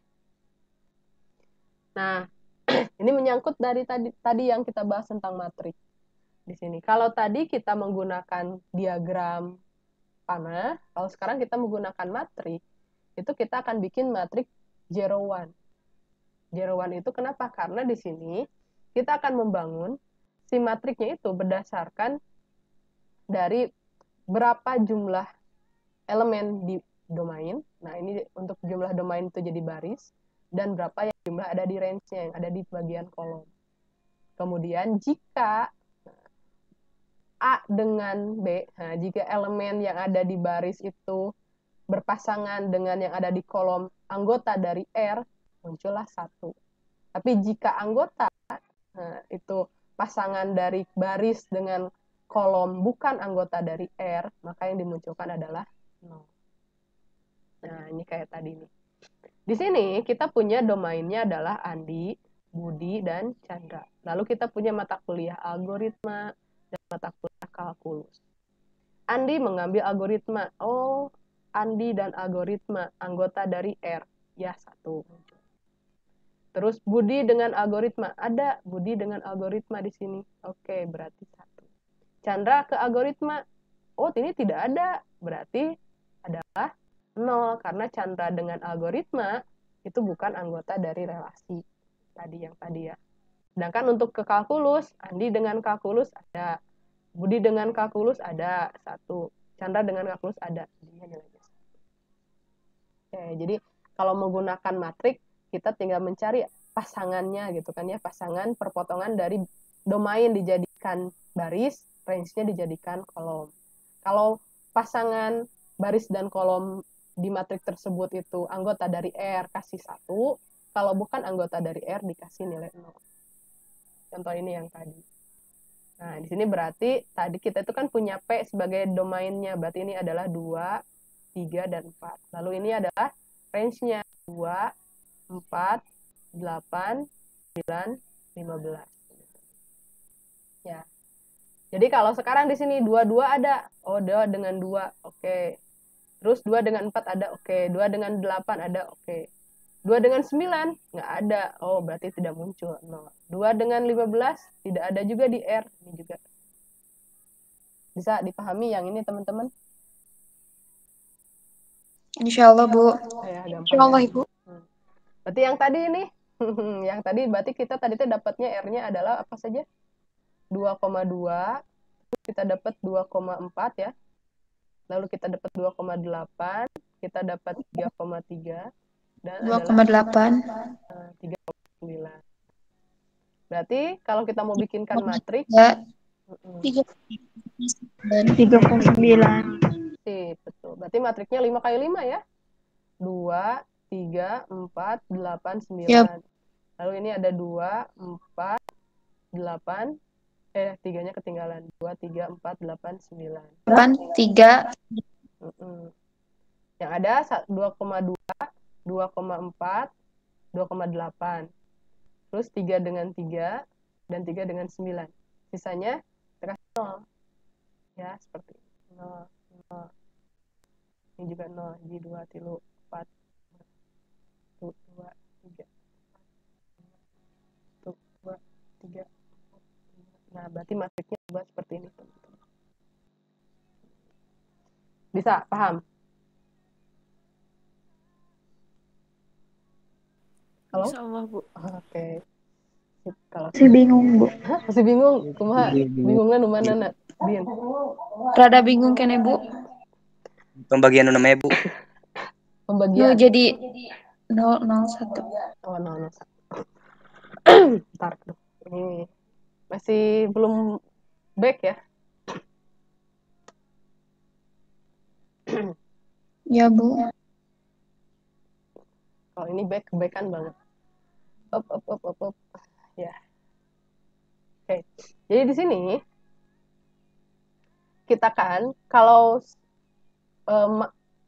Nah, ini menyangkut dari tadi tadi yang kita bahas tentang matriks di sini. Kalau tadi kita menggunakan diagram panah, kalau sekarang kita menggunakan matriks, itu kita akan bikin matriks zero one. Zero one itu kenapa? Karena di sini kita akan membangun si matriksnya itu berdasarkan dari berapa jumlah elemen di domain. Nah, ini untuk jumlah domain itu jadi baris, dan berapa yang jumlah ada di range-nya, yang ada di bagian kolom. Kemudian jika A dengan B, nah, jika elemen yang ada di baris itu berpasangan dengan yang ada di kolom anggota dari R, muncullah satu. Tapi jika anggota nah, itu pasangan dari baris dengan kolom bukan anggota dari R, maka yang dimunculkan adalah nol. Nah, ini kayak tadi nih. Di sini kita punya domainnya adalah Andi, Budi, dan Chandra. Lalu kita punya mata kuliah algoritma dan mata kuliah kalkulus. Andi mengambil algoritma. Oh, Andi dan algoritma, anggota dari R. Ya, satu. Terus Budi dengan algoritma. Ada Budi dengan algoritma di sini. Oke, berarti satu. Chandra ke algoritma. Oh, ini tidak ada. Berarti adalah nol. Karena Chandra dengan algoritma itu bukan anggota dari relasi. Tadi yang tadi ya. Sedangkan untuk ke kalkulus, Andi dengan kalkulus ada, Budi dengan kalkulus ada satu, Chandra dengan kalkulus ada. Oke, jadi kalau menggunakan matrik, kita tinggal mencari pasangannya gitu kan ya, pasangan perpotongan dari domain dijadikan baris, range-nya dijadikan kolom. Kalau pasangan baris dan kolom di matrik tersebut itu anggota dari R kasih satu, kalau bukan anggota dari R dikasih nilai nol. Contoh ini yang tadi. Nah, di sini berarti tadi kita itu kan punya P sebagai domainnya. Berarti ini adalah dua, tiga, dan empat. Lalu ini adalah range-nya. dua, empat, delapan, sembilan, lima belas. Ya. Jadi kalau sekarang di sini dua, dua ada. Oh, dua dengan dua. Oke. Terus dua dengan empat ada. Oke. dua dengan delapan ada. Oke. dua dengan sembilan, nggak ada. Oh, berarti tidak muncul. nol. dua dengan lima belas, tidak ada juga di R. Ini juga. Bisa dipahami yang ini, teman-teman? Insyaallah, Bu. Ya, gampang. Insyaallah, Ya. Ibu. Hmm. Berarti yang tadi ini, yang tadi berarti kita tadi tuh dapatnya R-nya adalah apa saja? dua koma dua, kita dapat dua koma empat ya. Lalu kita dapat dua koma delapan, kita dapat tiga koma tiga. dua koma delapan. tiga koma sembilan. Berarti kalau kita mau bikinkan matriks Ya. tiga koma sembilan. sip, betul. Berarti matriksnya lima kali lima ya. dua, tiga, empat, delapan, sembilan. Yep. Lalu ini ada dua, empat, delapan, eh tiganya ketinggalan. dua, tiga, empat, delapan, sembilan. delapan, tiga. Mm-mm. Yang ada dua koma dua, dua koma empat, dua koma delapan. Terus tiga dengan tiga, dan tiga dengan sembilan. Sisanya kita kasih nol. Ya, seperti ini. nol, nol. Ini juga nol. Jadi dua, tiga, empat, satu, dua, tiga, satu, dua, tiga. Nah, berarti matriksnya buat seperti ini. Bisa, paham? Halo? Insyaallah, Bu. Oke. Kalau Masih bingung, Bu. Hah, masih bingung, kumaha? Bingungnya nu mana nak? Din. Rada bingung kene, Bu. Pembagian namanya Bu. Nu Pembagian. jadi nol nol satu. Oh, no, no. Ntar tuh. Ini masih belum back ya? Ya, Bu. Kalau ini back, backan banget. Up, up, up, up, up. Ya. Oke. Jadi di sini kita kan kalau um,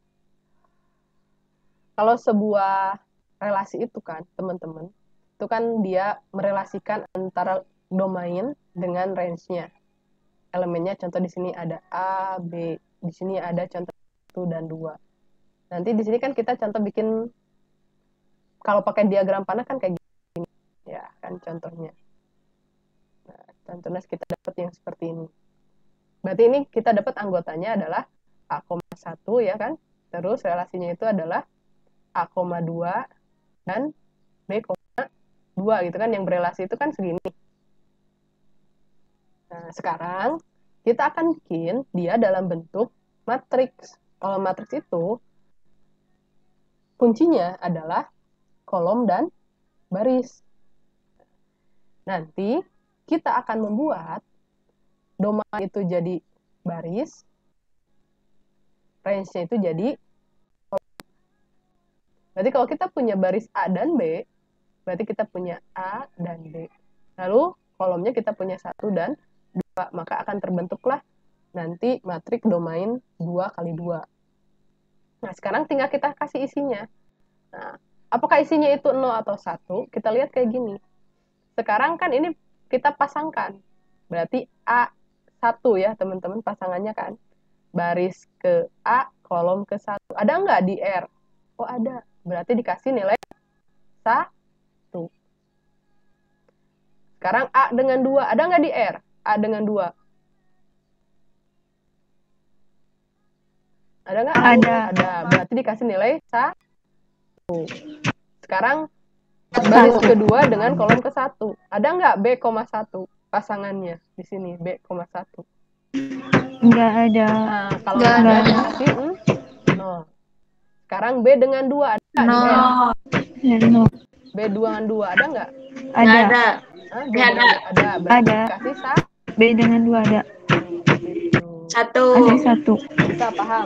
kalau sebuah relasi itu kan, teman-teman, itu kan dia merelasikan antara domain dengan range-nya. Elemennya contoh di sini ada A, B, di sini ada contoh satu dan dua. Nanti di sini kan kita contoh bikin kalau pakai diagram panah kan kayak gini. Ya, kan contohnya. Nah, contohnya kita dapat yang seperti ini. Berarti ini kita dapat anggotanya adalah A, satu ya kan. Terus relasinya itu adalah A, dua dan B, dua gitu kan. Yang berelasi itu kan segini. Nah, sekarang kita akan bikin dia dalam bentuk matriks. Kalau matriks itu kuncinya adalah kolom dan baris. Nanti kita akan membuat domain itu jadi baris, range-nya itu jadi kolom. Berarti kalau kita punya baris A dan B, berarti kita punya A dan B. Lalu kolomnya kita punya satu dan dua, maka akan terbentuklah nanti matriks domain dua kali dua. Nah, sekarang tinggal kita kasih isinya. Nah, apakah isinya itu nol atau satu? Kita lihat kayak gini. Sekarang kan ini kita pasangkan. Berarti A satu ya, teman-teman, pasangannya kan. Baris ke A, kolom ke satu. Ada nggak di R? Oh, ada. Berarti dikasih nilai satu. Sekarang A dengan dua. Ada nggak di R? A dengan dua. Ada nggak? Ada. Ada. Berarti dikasih nilai satu. Sekarang baris kedua dengan kolom ke satu. Ada nggak B, satu pasangannya di sini B, satu? Enggak ada. Nah, kalau Nggak nggak ada, ada. dikasih hmm, nol. Sekarang B dengan dua ada nggak di R? Nol. Ya, nol. B dengan dua ada nggak? Nggak Ada. ada. Hah? B Nggak dengan ada. dua ada. Berarti Ada. dikasih satu. B dengan dua ada. Satu. Ada satu. Bisa paham?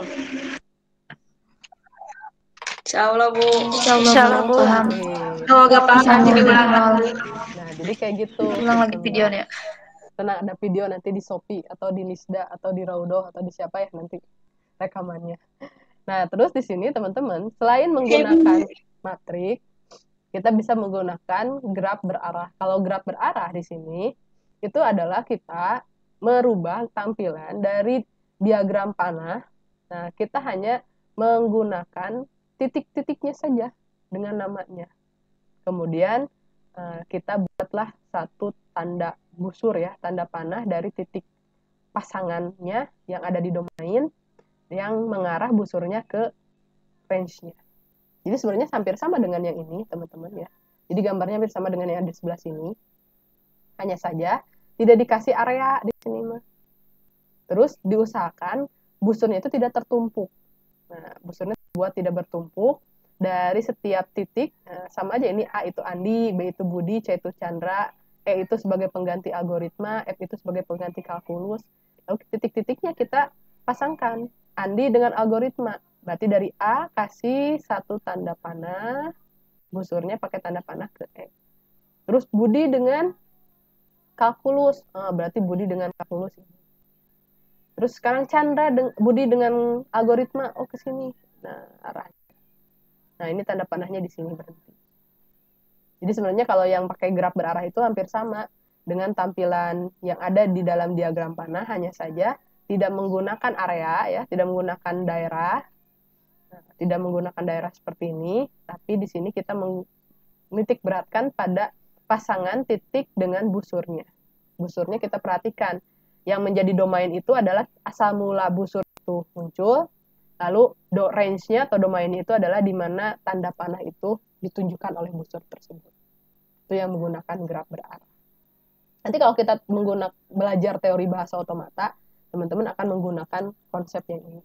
Insya Allah, Bu. Insya Allah, Bu. Paham. Oke. Kalau nggak paham Insya nanti Allah. diulang Nol. lagi. Nah, jadi kayak gitu. Ulang lagi teman-teman. videonya. Tenang, ada video nanti di Shopee atau di Lisda atau di Raudoh atau di siapa ya nanti rekamannya. Nah, terus di sini teman-teman, selain menggunakan matrik, kita bisa menggunakan graf berarah. Kalau graf berarah di sini itu adalah kita merubah tampilan dari diagram panah. Nah, kita hanya menggunakan titik-titiknya saja dengan namanya. Kemudian eh, kita buatlah satu tanda busur ya, tanda panah dari titik pasangannya yang ada di domain yang mengarah busurnya ke range-nya. Jadi sebenarnya hampir sama dengan yang ini, teman-teman ya. Jadi gambarnya hampir sama dengan yang ada di sebelah sini. Hanya saja tidak dikasih area di sini mah. Terus diusahakan busurnya itu tidak tertumpuk. Nah, busurnya buat tidak bertumpuk dari setiap titik. Nah, sama aja ini A itu Andi, B itu Budi, C itu Chandra, E itu sebagai pengganti algoritma, F itu sebagai pengganti kalkulus. Lalu titik-titiknya kita pasangkan. Andi dengan algoritma. Berarti dari A kasih satu tanda panah, busurnya pakai tanda panah ke E. Terus Budi dengan kalkulus. Ah, berarti Budi dengan kalkulus. Terus sekarang Chandra, Budi dengan algoritma. Oh, ke sini. Nah, arahnya. Nah, ini tanda panahnya di sini berhenti. Jadi sebenarnya kalau yang pakai graf berarah itu hampir sama dengan tampilan yang ada di dalam diagram panah, hanya saja tidak menggunakan area ya, tidak menggunakan daerah, nah, tidak menggunakan daerah seperti ini, tapi di sini kita menitik beratkan pada pasangan titik dengan busurnya. Busurnya kita perhatikan, yang menjadi domain itu adalah asal mula busur itu muncul, lalu do range-nya atau domain itu adalah di mana tanda panah itu ditunjukkan oleh busur tersebut. Itu yang menggunakan gerak berarah. Nanti kalau kita menggunakan belajar teori bahasa otomata, teman-teman akan menggunakan konsep yang ini.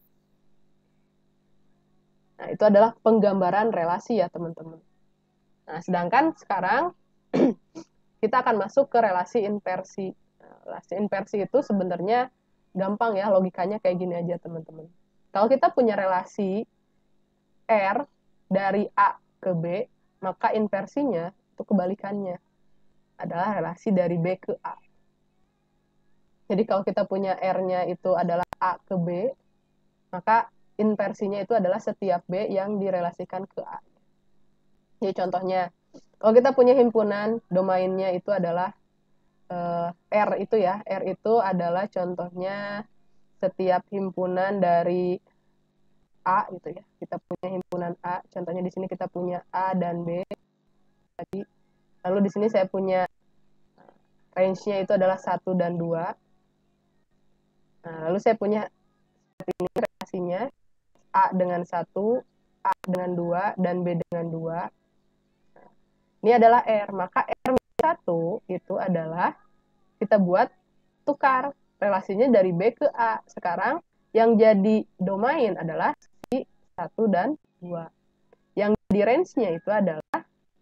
Nah, itu adalah penggambaran relasi ya, teman-teman. Nah, sedangkan sekarang kita akan masuk ke relasi inversi. Nah, relasi inversi itu sebenarnya gampang ya, logikanya kayak gini aja, teman-teman. Kalau kita punya relasi R dari A ke B, maka inversinya itu kebalikannya adalah relasi dari B ke A. Jadi kalau kita punya R-nya itu adalah A ke B, maka inversinya itu adalah setiap B yang direlasikan ke A. Jadi contohnya, kalau kita punya himpunan, domainnya itu adalah uh, R itu ya, R itu adalah contohnya setiap himpunan dari A gitu ya. Kita punya himpunan A, contohnya di sini kita punya A dan B. Tadi lalu di sini saya punya range-nya itu adalah satu dan dua. Nah, lalu saya punya ini relasinya A dengan satu, A dengan dua, dan B dengan dua. Nah, ini adalah R. Maka R satu itu adalah kita buat tukar relasinya dari B ke A. Sekarang yang jadi domain adalah si satu dan dua. Yang di range-nya itu adalah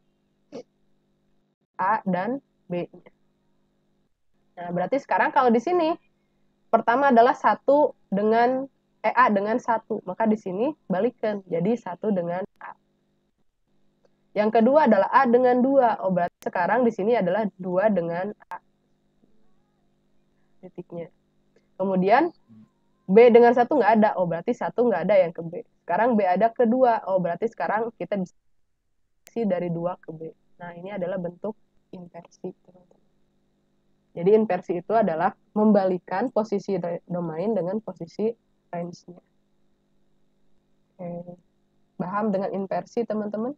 A dan B-nya. Nah, berarti sekarang kalau di sini pertama adalah satu dengan eh, A dengan satu, maka di sini balikkan jadi satu dengan A. Yang kedua adalah A dengan dua. Oh, berarti sekarang di sini adalah dua dengan A. Titiknya. Kemudian B dengan satu nggak ada. Oh, berarti satu nggak ada yang ke B. Sekarang B ada ke dua. Oh, berarti sekarang kita bisa dari dua ke B. Nah, ini adalah bentuk inversi, teman-teman. Jadi inversi itu adalah membalikan posisi domain dengan posisi range-nya. Oke. Paham dengan inversi, teman-teman?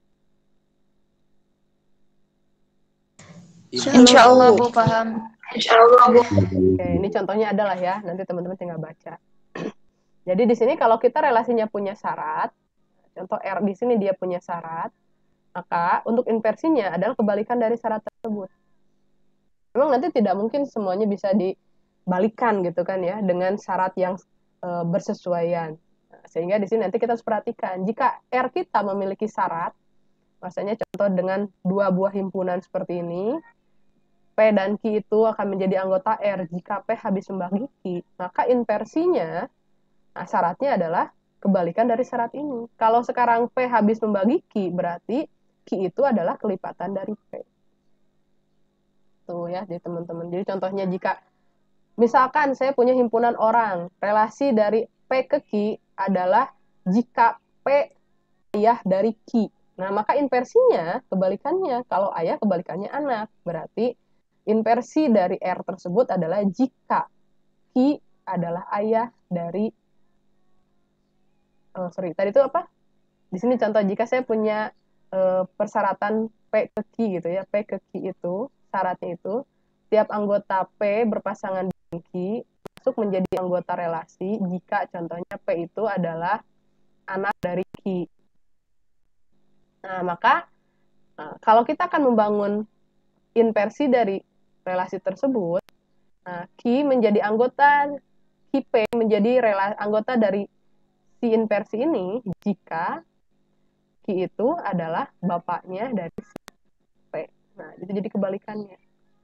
Insya Allah, Bu, paham. Insya Allah, Bu. Oke, ini contohnya adalah ya, nanti teman-teman tinggal baca. Jadi di sini kalau kita relasinya punya syarat, contoh R di sini dia punya syarat, maka untuk inversinya adalah kebalikan dari syarat tersebut. Memang nanti tidak mungkin semuanya bisa dibalikan gitu kan ya, dengan syarat yang e, bersesuaian. Nah, sehingga di sini nanti kita harus perhatikan, jika R kita memiliki syarat, maksudnya contoh dengan dua buah himpunan seperti ini, P dan Q itu akan menjadi anggota R jika P habis membagi Q, maka inversinya, nah syaratnya adalah kebalikan dari syarat ini. Kalau sekarang P habis membagi Q, berarti Q itu adalah kelipatan dari P. Tuh ya, jadi teman-teman. Jadi contohnya jika, misalkan saya punya himpunan orang, relasi dari P ke Q adalah jika P ayah dari Q. Nah, maka inversinya kebalikannya. Kalau ayah kebalikannya anak. Berarti inversi dari R tersebut adalah jika Q adalah ayah dari, oh, sorry, tadi itu apa? Di sini contoh, jika saya punya e, persyaratan P ke Q gitu ya, P ke Q itu, syaratnya itu, tiap anggota P berpasangan dengan Q, masuk menjadi anggota relasi jika contohnya P itu adalah anak dari Q. Nah, maka nah, kalau kita akan membangun inversi dari relasi tersebut, nah, Q menjadi anggota, Q P menjadi relasi, anggota dari si inversi ini jika Q itu adalah bapaknya dari si P. Nah, itu jadi kebalikannya.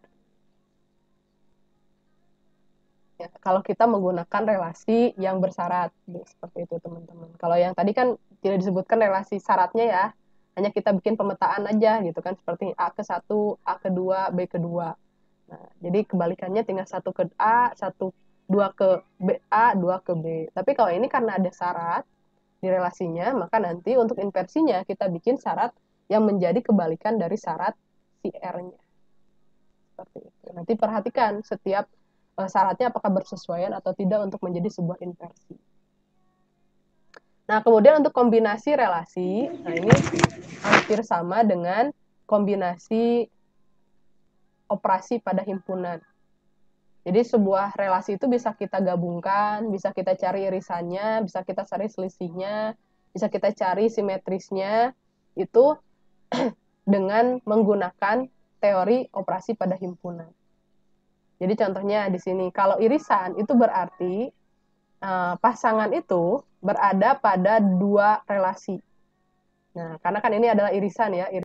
Ya, kalau kita menggunakan relasi yang bersyarat, seperti itu teman-teman. Kalau yang tadi kan tidak disebutkan relasi syaratnya ya, hanya kita bikin pemetaan aja gitu kan, seperti A ke satu, A ke dua, B ke dua. Nah, jadi kebalikannya tinggal satu ke A, satu, dua ke B, A, dua ke B. Tapi kalau ini karena ada syarat di relasinya, maka nanti untuk inversinya kita bikin syarat yang menjadi kebalikan dari syarat si R-nya. Seperti itu. Nanti perhatikan setiap uh, syaratnya apakah bersesuaian atau tidak untuk menjadi sebuah inversi. Nah, kemudian untuk kombinasi relasi, nah ini hampir sama dengan kombinasi operasi pada himpunan. Jadi sebuah relasi itu bisa kita gabungkan, bisa kita cari irisannya, bisa kita cari selisihnya, bisa kita cari simetrisnya. Itu dengan menggunakan teori operasi pada himpunan. Jadi contohnya di sini, kalau irisan itu berarti uh, pasangan itu berada pada dua relasi. Nah, karena kan ini adalah irisan ya. Iris.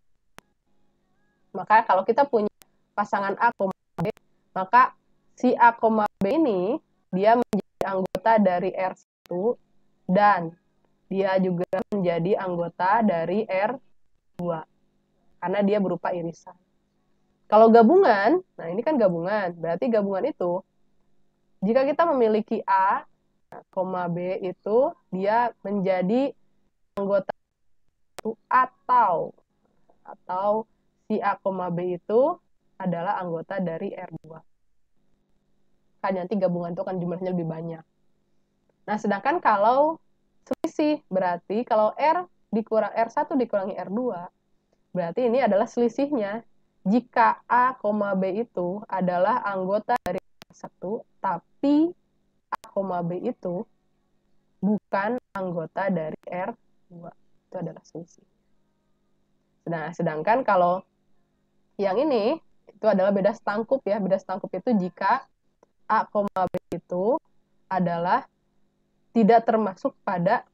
Maka kalau kita punya pasangan A, B, maka si A, B ini dia menjadi anggota dari R satu dan dia juga menjadi anggota dari R dua. Karena dia berupa irisan. Kalau gabungan, nah ini kan gabungan, berarti gabungan itu, jika kita memiliki A, B itu, dia menjadi anggota itu atau, atau si A, B itu adalah anggota dari R dua. Kan nanti gabungan itu kan jumlahnya lebih banyak. Nah, sedangkan kalau selisih, berarti kalau R dikurang R satu dikurangi R dua, berarti ini adalah selisihnya. Jika A, B itu adalah anggota dari R satu, tapi A, B itu bukan anggota dari R dua. Itu adalah selisih. Nah, sedangkan kalau yang ini, itu adalah beda setangkup ya. Beda setangkup itu jika A, B itu adalah tidak termasuk pada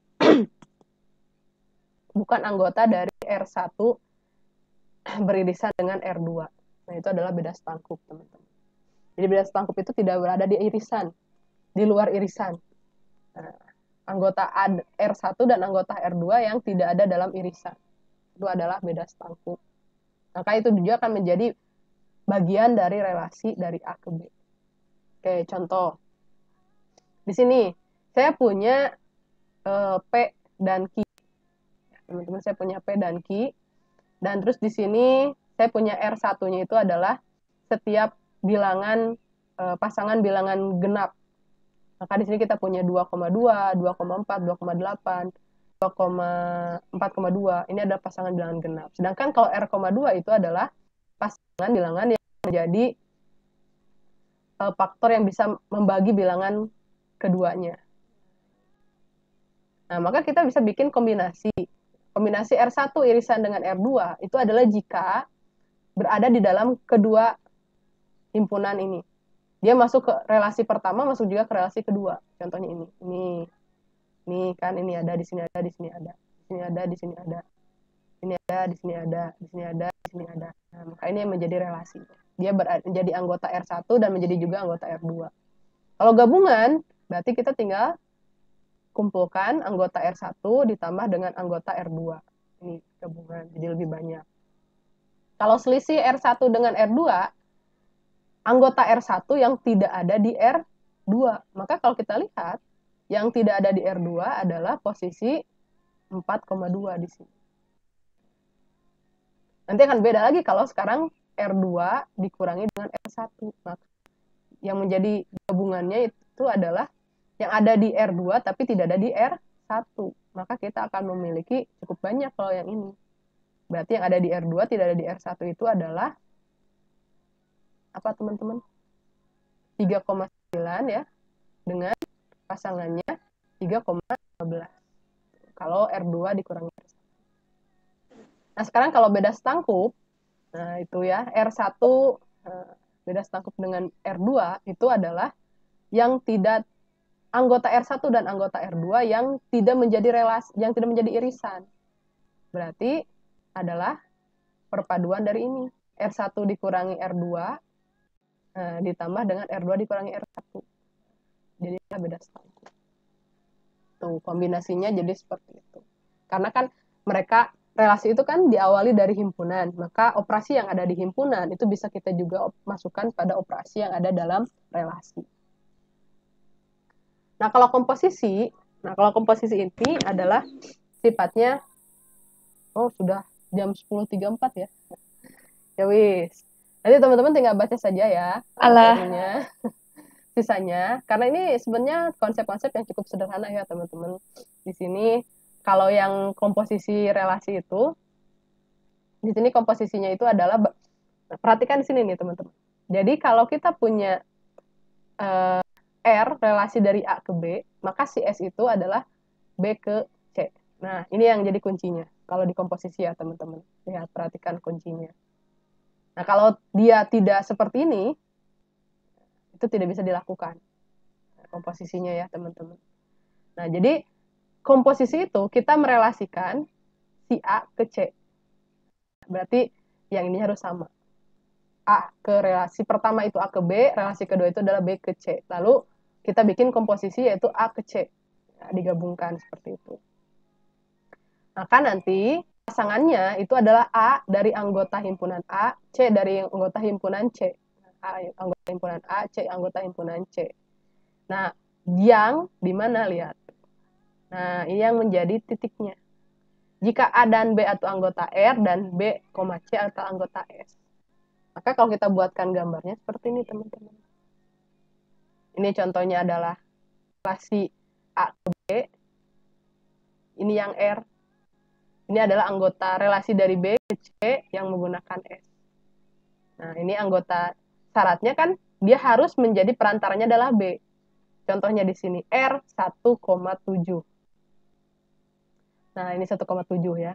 bukan anggota dari R satu beririsan dengan R dua. Nah, itu adalah beda setangkup, teman-teman. Jadi beda setangkup itu tidak berada di irisan, di luar irisan. Nah, anggota R satu dan anggota R dua yang tidak ada dalam irisan. Itu adalah beda setangkup. Maka itu juga akan menjadi bagian dari relasi dari A ke B. Oke, contoh. Di sini, saya punya eh, P dan Q. Teman-teman, saya punya P dan Q. Dan terus di sini saya punya R satu-nya itu adalah setiap bilangan e, pasangan bilangan genap. Maka di sini kita punya dua koma dua, dua koma empat, dua koma delapan, dua koma empat koma dua. Ini adalah pasangan bilangan genap. Sedangkan kalau R dua itu adalah pasangan bilangan yang menjadi e, faktor yang bisa membagi bilangan keduanya. Nah, maka kita bisa bikin kombinasi. Kombinasi R satu irisan dengan R dua itu adalah jika berada di dalam kedua himpunan ini. Dia masuk ke relasi pertama, masuk juga ke relasi kedua. Contohnya ini. Ini. Ini kan ini ada, di sini ada, di sini ada. Di sini ada, di sini ada. Ini ada, di sini ada, di sini ada, di sini ada. Nah, maka ini yang menjadi relasi. Dia menjadi anggota R satu dan menjadi juga anggota R dua. Kalau gabungan, berarti kita tinggal kumpulkan anggota R satu ditambah dengan anggota R dua. Ini gabungan, jadi lebih banyak. Kalau selisih R satu dengan R dua, anggota R satu yang tidak ada di R dua. Maka kalau kita lihat, yang tidak ada di R dua adalah posisi empat koma dua di sini. Nanti akan beda lagi kalau sekarang R dua dikurangi dengan R satu. Maka yang menjadi gabungannya itu adalah yang ada di R dua tapi tidak ada di R satu. Maka kita akan memiliki cukup banyak kalau yang ini. Berarti yang ada di R dua tidak ada di R satu itu adalah apa teman-teman? tiga koma sembilan ya. Dengan pasangannya tiga koma lima belas. Kalau R dua dikurangi R satu. Nah, sekarang kalau beda setangkup, nah itu ya, R satu beda setangkup dengan R dua itu adalah yang tidak anggota R satu dan anggota R dua yang tidak menjadi relasi, yang tidak menjadi irisan. Berarti adalah perpaduan dari ini. R satu dikurangi R dua eh, ditambah dengan R dua dikurangi R satu. Jadi beda setangkup. Tuh, kombinasinya jadi seperti itu. Karena kan mereka relasi itu kan diawali dari himpunan, maka operasi yang ada di himpunan itu bisa kita juga masukkan pada operasi yang ada dalam relasi. Nah, kalau komposisi, nah kalau komposisi ini adalah sifatnya, oh sudah jam sepuluh tiga puluh empat ya. Ya wis. Nanti teman-teman tinggal baca saja ya. Alah. Sisanya, karena ini sebenarnya konsep-konsep yang cukup sederhana ya teman-teman. Di sini kalau yang komposisi relasi itu, di sini komposisinya itu adalah, perhatikan di sini nih teman-teman. Jadi kalau kita punya eh, R relasi dari A ke B, maka si S itu adalah B ke C. Nah, ini yang jadi kuncinya. Kalau di komposisi ya, teman-teman. Lihat, perhatikan kuncinya. Nah, kalau dia tidak seperti ini, itu tidak bisa dilakukan. Nah, komposisinya ya, teman-teman. Nah, jadi komposisi itu kita merelasikan si A ke C. Berarti yang ini harus sama. A ke relasi pertama itu A ke B, relasi kedua itu adalah B ke C. Lalu kita bikin komposisi yaitu A ke C. Nah, digabungkan seperti itu. Maka nanti pasangannya itu adalah A dari anggota himpunan A, C dari anggota himpunan C. A anggota himpunan A, C anggota himpunan C. Nah, yang di mana lihat? Nah, ini yang menjadi titiknya. Jika A dan B atau anggota R dan B, C atau anggota S. Maka kalau kita buatkan gambarnya seperti ini, teman-teman. Ini contohnya adalah relasi A ke B. Ini yang R. Ini adalah anggota relasi dari B ke C yang menggunakan S. Nah, ini anggota syaratnya kan dia harus menjadi perantaranya adalah B. Contohnya di sini R satu koma tujuh. Nah, ini satu koma tujuh ya.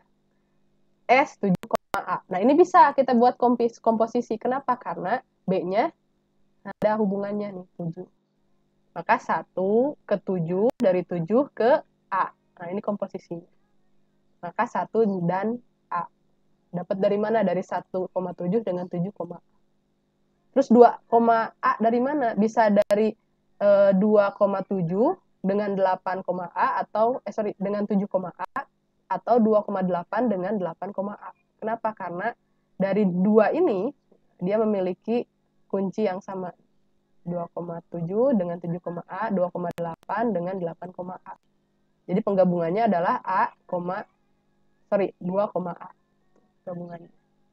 S tujuh koma A. Nah, ini bisa kita buat kompis, komposisi. Kenapa? Karena B-nya ada hubungannya nih, tujuh. Maka satu ke tujuh, dari tujuh ke A. Nah, ini komposisinya. Maka satu dan A. Dapat dari mana? Dari satu koma tujuh dengan tujuh, A. Terus dua, A dari mana? Bisa dari e, dua koma tujuh dengan delapan, A atau eh sorry dengan tujuh, A atau dua koma delapan dengan delapan, A. Kenapa? Karena dari dua ini dia memiliki kunci yang sama. dua koma tujuh dengan tujuh, A, dua koma delapan dengan delapan, A. Jadi penggabungannya adalah A, sorry, dua, A. Gabungannya.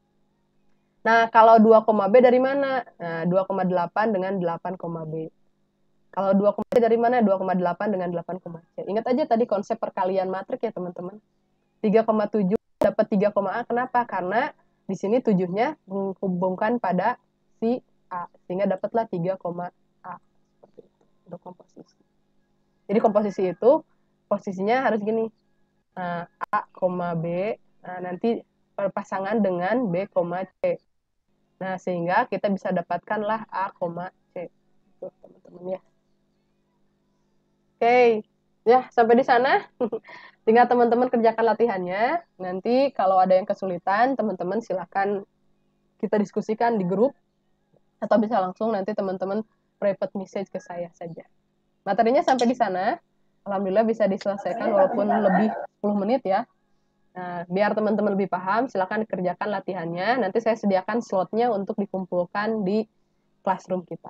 Nah, kalau dua, B dari mana? Nah, dua koma delapan dengan delapan, B. Kalau dua, B dari mana? dua koma delapan dengan delapan, C. Ingat aja tadi konsep perkalian matrik ya, teman-teman. tiga koma tujuh dapat tiga, A. Kenapa? Karena di sini tujuhnya menghubungkan pada si A. Sehingga dapatlah tiga, A. Seperti itu untuk komposisi. Jadi komposisi itu posisinya harus gini. Nah, A, B. Nah, nanti berpasangan dengan B, C. Nah, sehingga kita bisa dapatkanlah A, C. Itu, teman-teman ya. Oke. Ya, sampai di sana. Tinggal teman-teman kerjakan latihannya. Nanti kalau ada yang kesulitan, teman-teman silakan kita diskusikan di grup. Atau bisa langsung nanti teman-teman private message ke saya saja. Materinya sampai di sana. Alhamdulillah bisa diselesaikan walaupun lebih sepuluh menit ya. Nah, biar teman-teman lebih paham, silakan dikerjakan latihannya. Nanti saya sediakan slotnya untuk dikumpulkan di classroom kita.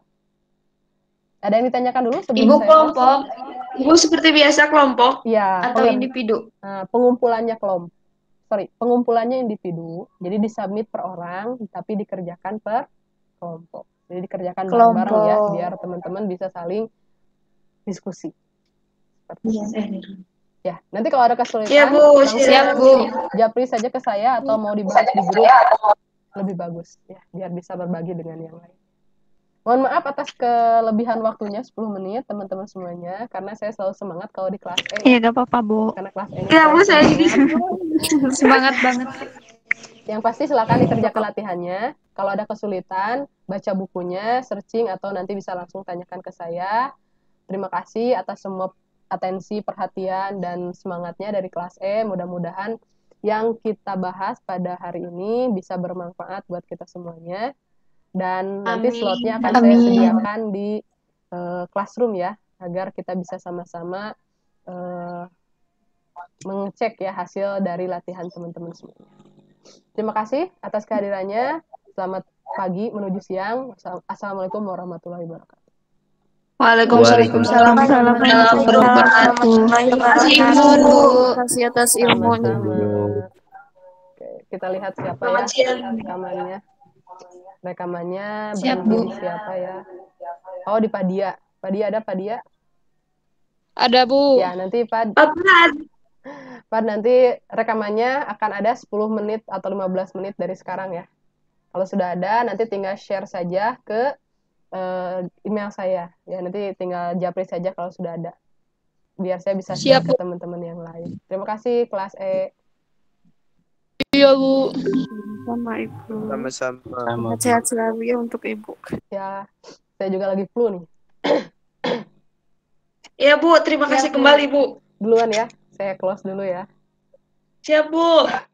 Ada yang ditanyakan dulu sebelum Ibu saya kelompok. Ibu seperti biasa kelompok ya, atau pengen, individu? Nah, pengumpulannya kelompok. Sorry, pengumpulannya individu. Jadi disubmit per orang, tapi dikerjakan per kelompok. Jadi dikerjakan bareng-bareng ya, biar teman-teman bisa saling diskusi. Iya. Ya, nanti kalau ada kesulitan, ya, Bu. langsung Siap, Bu. japri saja ke saya atau mau dibahas di grup, lebih bagus ya, biar bisa berbagi dengan yang lain. Mohon maaf atas kelebihan waktunya sepuluh menit teman-teman semuanya, karena saya selalu semangat kalau di kelas E. Iya, gak apa-apa, Bu. Karena kelas E ini Iya, Bu, saya semangat. semangat banget. Yang pasti silakan dikerjakan latihannya. Kalau ada kesulitan, baca bukunya, searching, atau nanti bisa langsung tanyakan ke saya. Terima kasih atas semua atensi, perhatian, dan semangatnya dari kelas E. Mudah-mudahan yang kita bahas pada hari ini bisa bermanfaat buat kita semuanya. Dan nanti Amin. slotnya akan Amin. saya sediakan di uh, classroom ya, agar kita bisa sama-sama uh, mengecek ya hasil dari latihan teman-teman semuanya. Terima kasih atas kehadirannya. Selamat pagi menuju siang. Assalamualaikum warahmatullahi wabarakatuh. Waalaikumsalam warahmatullahi wabarakatuh. Terima kasih Ibu. Terima kasih atas ilmunya. Oke, kita lihat siapa ya rekamannya. Rekamannya Siap, berhenti Bu. di siapa ya? Oh, di Padia. Padia ada Padia? Ada, Bu. Ya, nanti Pad. Pad nanti rekamannya akan ada sepuluh menit atau lima belas menit dari sekarang ya. Kalau sudah ada, nanti tinggal share saja ke uh, email saya. Ya, nanti tinggal japri saja kalau sudah ada. biar saya bisa share Siap, ke Bu. teman-teman yang lain. Terima kasih kelas E. Iya, Bu. Sama Ibu. Sama-sama. Sama, Bu. Sehat selalu ya untuk Ibu. Ya, saya juga lagi flu nih. Iya, Bu. Terima kasih kembali, Bu. Duluan ya, saya close dulu ya. Siap, Bu.